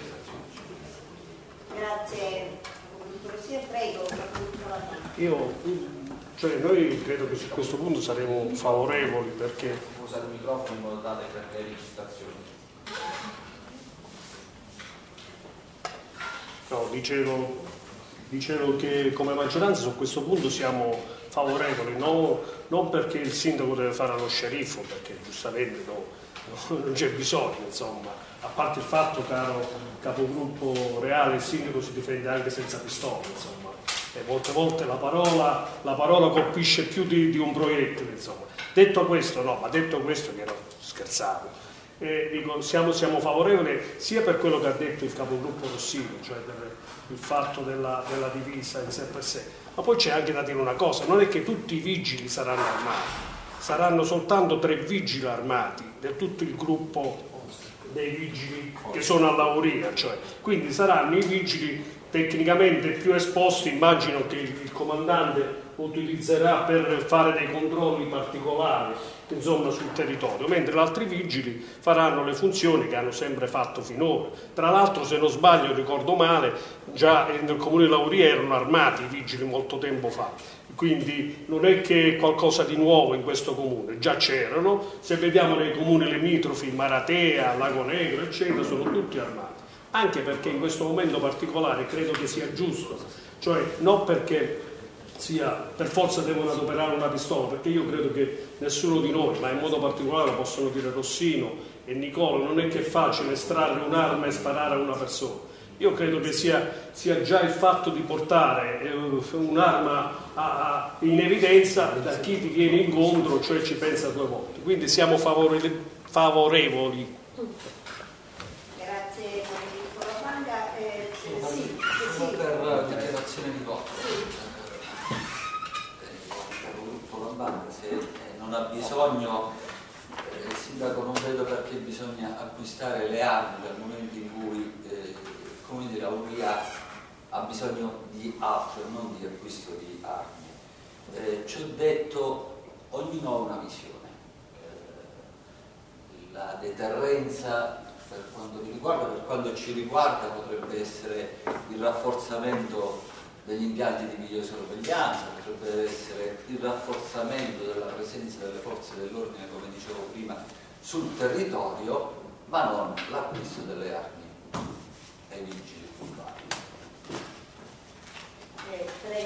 Grazie. Prego. Io, cioè noi credo che su questo punto saremo favorevoli perché... Usare il microfono in modo tale per le registrazioni. No, dicevo... Dicevo che come maggioranza su questo punto siamo favorevoli, no, non perché il sindaco deve fare lo sceriffo, perché giustamente no, no, non c'è bisogno, insomma, a parte il fatto, caro capogruppo Reale, il sindaco si difende anche senza pistola, insomma, e molte volte la parola, la parola colpisce più di, di un proiettile, insomma. Detto questo, no, ma detto questo che no, scherzavo. Eh, dico, siamo, siamo favorevoli sia per quello che ha detto il capogruppo Rossini, cioè per il fatto della, della divisa in sé per sé, ma poi c'è anche da dire una cosa, non è che tutti i vigili saranno armati, saranno soltanto tre vigili armati del tutto il gruppo dei vigili che sono alla Lauria, cioè, quindi saranno i vigili tecnicamente più esposti, immagino che il, il comandante utilizzerà per fare dei controlli particolari, insomma, sul territorio, mentre gli altri vigili faranno le funzioni che hanno sempre fatto finora. Tra l'altro, se non sbaglio, ricordo male, già nel comune di Lauria erano armati i vigili molto tempo fa, quindi non è che qualcosa di nuovo in questo comune, già c'erano. Se vediamo nei comuni limitrofi, Maratea, Lago Negro, eccetera, sono tutti armati, anche perché in questo momento particolare credo che sia giusto, cioè non perché sia per forza devono adoperare una pistola, perché io credo che nessuno di noi, ma in modo particolare lo possono dire Rossino e Nicola, non è che è facile estrarre un'arma e sparare a una persona. Io credo che sia, sia già il fatto di portare eh, un'arma a, a, in evidenza da chi ti viene incontro, cioè ci pensa due volte. Quindi siamo favorevoli. favorevoli. Grazie Nicola Fanga. Eh, sì, sì, sì. Per la dichiarazione di voto. Se non ha bisogno, eh, il sindaco non vedo perché bisogna acquistare le armi dal momento in cui eh, il comune di Lauria ha bisogno di altro, non di acquisto di armi. Eh, ci ho detto, ognuno ha una visione. Eh, la deterrenza per quanto mi riguarda, per quanto ci riguarda, potrebbe essere il rafforzamento degli impianti di videosorveglianza, potrebbe essere il rafforzamento della presenza delle forze dell'ordine, come dicevo prima, sul territorio, ma non l'acquisto delle armi ai vigili urbani. Eh, prego,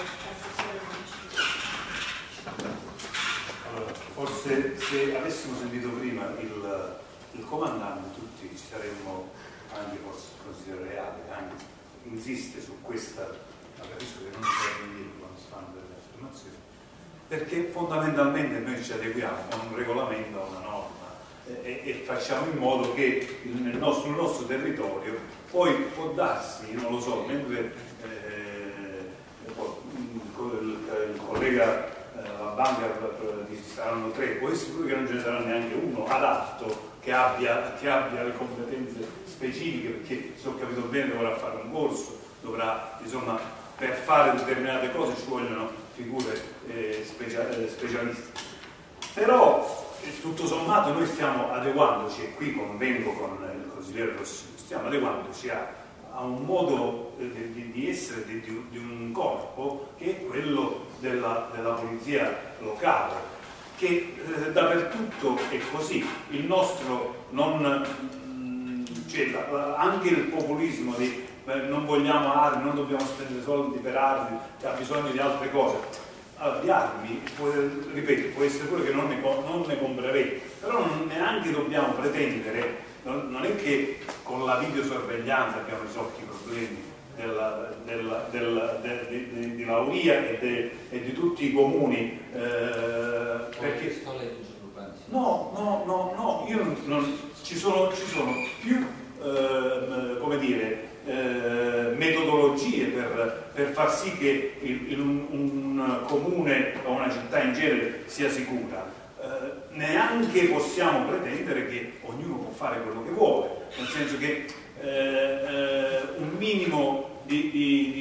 allora, forse se avessimo sentito prima il, il comandante, tutti ci saremmo anche forse considerati reali, anche insiste su questa. Capisco che non si deve dire quando si fanno delle affermazioni, perché fondamentalmente noi ci adeguiamo a un regolamento, a una norma e, e facciamo in modo che il, nel nostro, sul nostro territorio poi può darsi, non lo so, mentre eh, il, il collega eh, la banca saranno tre, può essere pure che non ce ne sarà neanche uno adatto che abbia, che abbia le competenze specifiche, perché se ho capito bene dovrà fare un corso, dovrà insomma per fare determinate cose ci vogliono figure eh, specia eh, specialistiche. Però eh, tutto sommato noi stiamo adeguandoci, e qui convengo con il consigliere Rossini, stiamo adeguandoci a, a un modo eh, di, di essere di, di, di un corpo che è quello della, della polizia locale, che eh, dappertutto è così. Il nostro non, cioè, la, anche il populismo di eh, non vogliamo armi, non dobbiamo spendere soldi per armi, ha bisogno di altre cose. Allora, di armi, può, ripeto, può essere pure che non ne, non ne comprerete, però non neanche dobbiamo pretendere, non, non è che con la videosorveglianza abbiamo risolto i problemi della, della, della, de, de, de, di Lauria e, de, e di tutti i comuni, eh, perché no, no, no, no, io non, non, ci, sono, ci sono più eh, come dire eh, metodologie per, per far sì che il, il, un, un comune o una città in genere sia sicura. Eh, neanche possiamo pretendere che ognuno può fare quello che vuole, nel senso che eh, eh, un minimo di, di,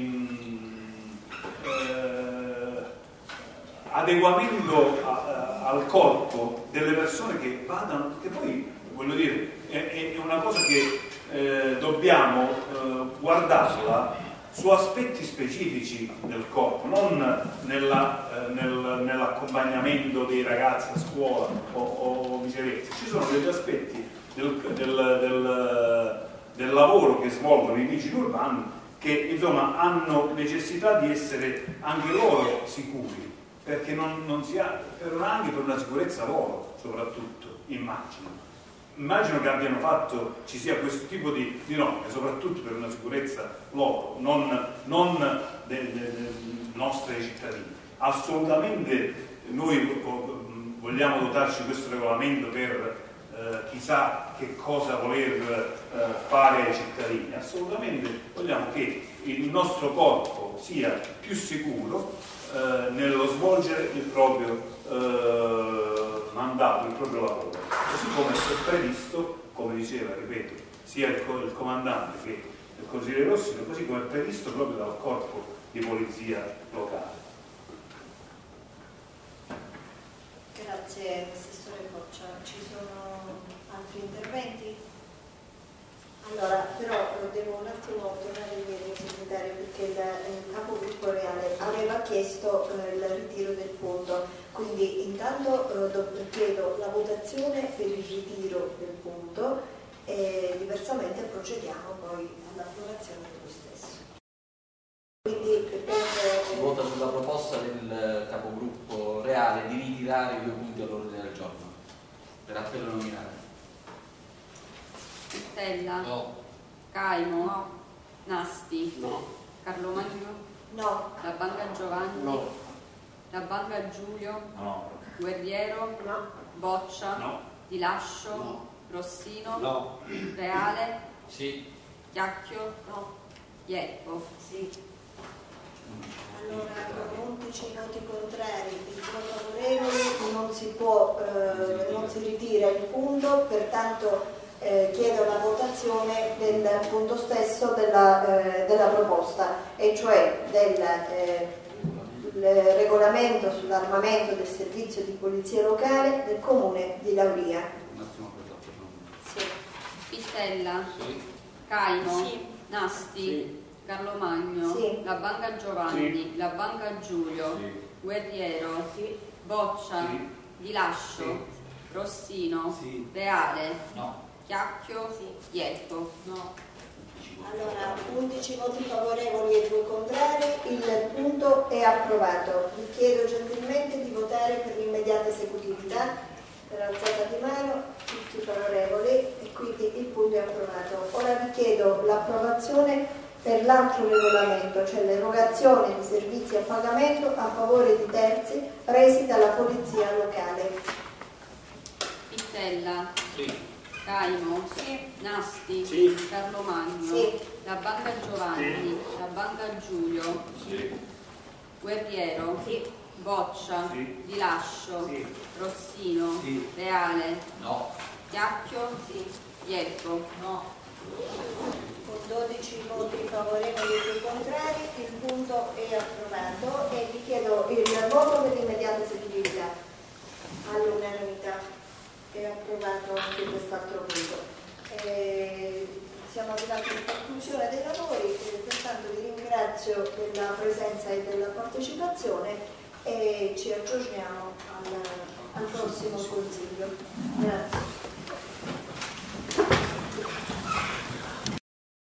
di eh, adeguamento a, a, al corpo delle persone che vadano, che poi voglio dire è, è una cosa che eh, dobbiamo eh, guardarla su aspetti specifici del corpo, non nella, eh, nel, nell'accompagnamento dei ragazzi a scuola o, o viceversa. Ci sono degli aspetti del, del, del, del lavoro che svolgono i vigili urbani che insomma hanno necessità di essere anche loro sicuri, perché non, non si ha, per, anche per una sicurezza loro soprattutto, immagino. Immagino che abbiano fatto, ci sia questo tipo di, di norme, soprattutto per una sicurezza loro, non, non dei de, de nostri cittadini. Assolutamente noi vogliamo dotarci di questo regolamento per eh, chissà che cosa voler eh, fare ai cittadini. Assolutamente vogliamo che il nostro corpo sia più sicuro eh, nello svolgere il proprio eh, mandato, il proprio lavoro. Così come è previsto, come diceva, ripeto, sia il, il comandante che il consigliere Rossini, così come è previsto proprio dal corpo di polizia locale. Grazie Assessore Boccia. Ci sono altri interventi? Allora, però devo un attimo tornare indietro, segretario, perché il, il capogruppo reale aveva chiesto eh, il ritiro del punto, quindi intanto eh, chiedo la votazione per il ritiro del punto e diversamente procediamo poi all'approvazione dello stesso. Quindi, per, si vota sulla proposta del capogruppo reale di ritirare i due punti all'ordine del giorno per appello nominale. Stella? No. Caimo? No. Nasti? No. Carlo Magno? No. La Banca Giovanni? No. La Banca Giulio? No. Guerriero? No. Boccia? No. Di Lascio? No. Rossino? No. Reale? Sì. Chiacchio? No. Ieppo? Sì. Allora, con undici voti contrari e due favorevoli non si può, eh, non si ritira il punto, pertanto eh, chiedo la votazione del punto stesso della, eh, della proposta, e cioè del eh, regolamento sull'armamento del servizio di polizia locale del comune di Lauria. Un attimo per l'altro. Sì. Pistella? Sì. Caimo? Sì. Nasti? Sì. Carlo Magno? Sì. La Banca Giovanni? Sì. La Banca Giulio? Sì. Guerriero? Sì. Boccia? Sì. Di Lascio? Sì. Rossino? Sì. Reale? No. Chiacchio? Sì. Ieppo? No. Allora, undici voti favorevoli e due contrari, il punto è approvato. Vi chiedo gentilmente di votare per l'immediata esecutività, per alzata di mano, tutti favorevoli, e quindi il punto è approvato. Ora vi chiedo l'approvazione per l'altro regolamento, cioè l'erogazione di servizi a pagamento a favore di terzi resi dalla polizia locale. Pistella? Sì. Caimo? Sì. Nasti? Sì. Carlo Magno? Sì. La Banca Giovanni? Sì. La Banca Giulio? Sì. Guerriero? Sì. Boccia? Sì. Di Lascio? Sì. Rossino? Sì. Reale? No. Chiacchio? Sì. Ieppo? No. Con dodici voti favorevoli e due contrari, il punto è approvato e vi chiedo il voto per l'immediata eseguibilità. All'unanimità è approvato anche quest'altro punto. E siamo arrivati alla conclusione dei lavori, e pertanto vi ringrazio della presenza e della partecipazione e ci aggiorniamo al, al prossimo Consiglio. Grazie.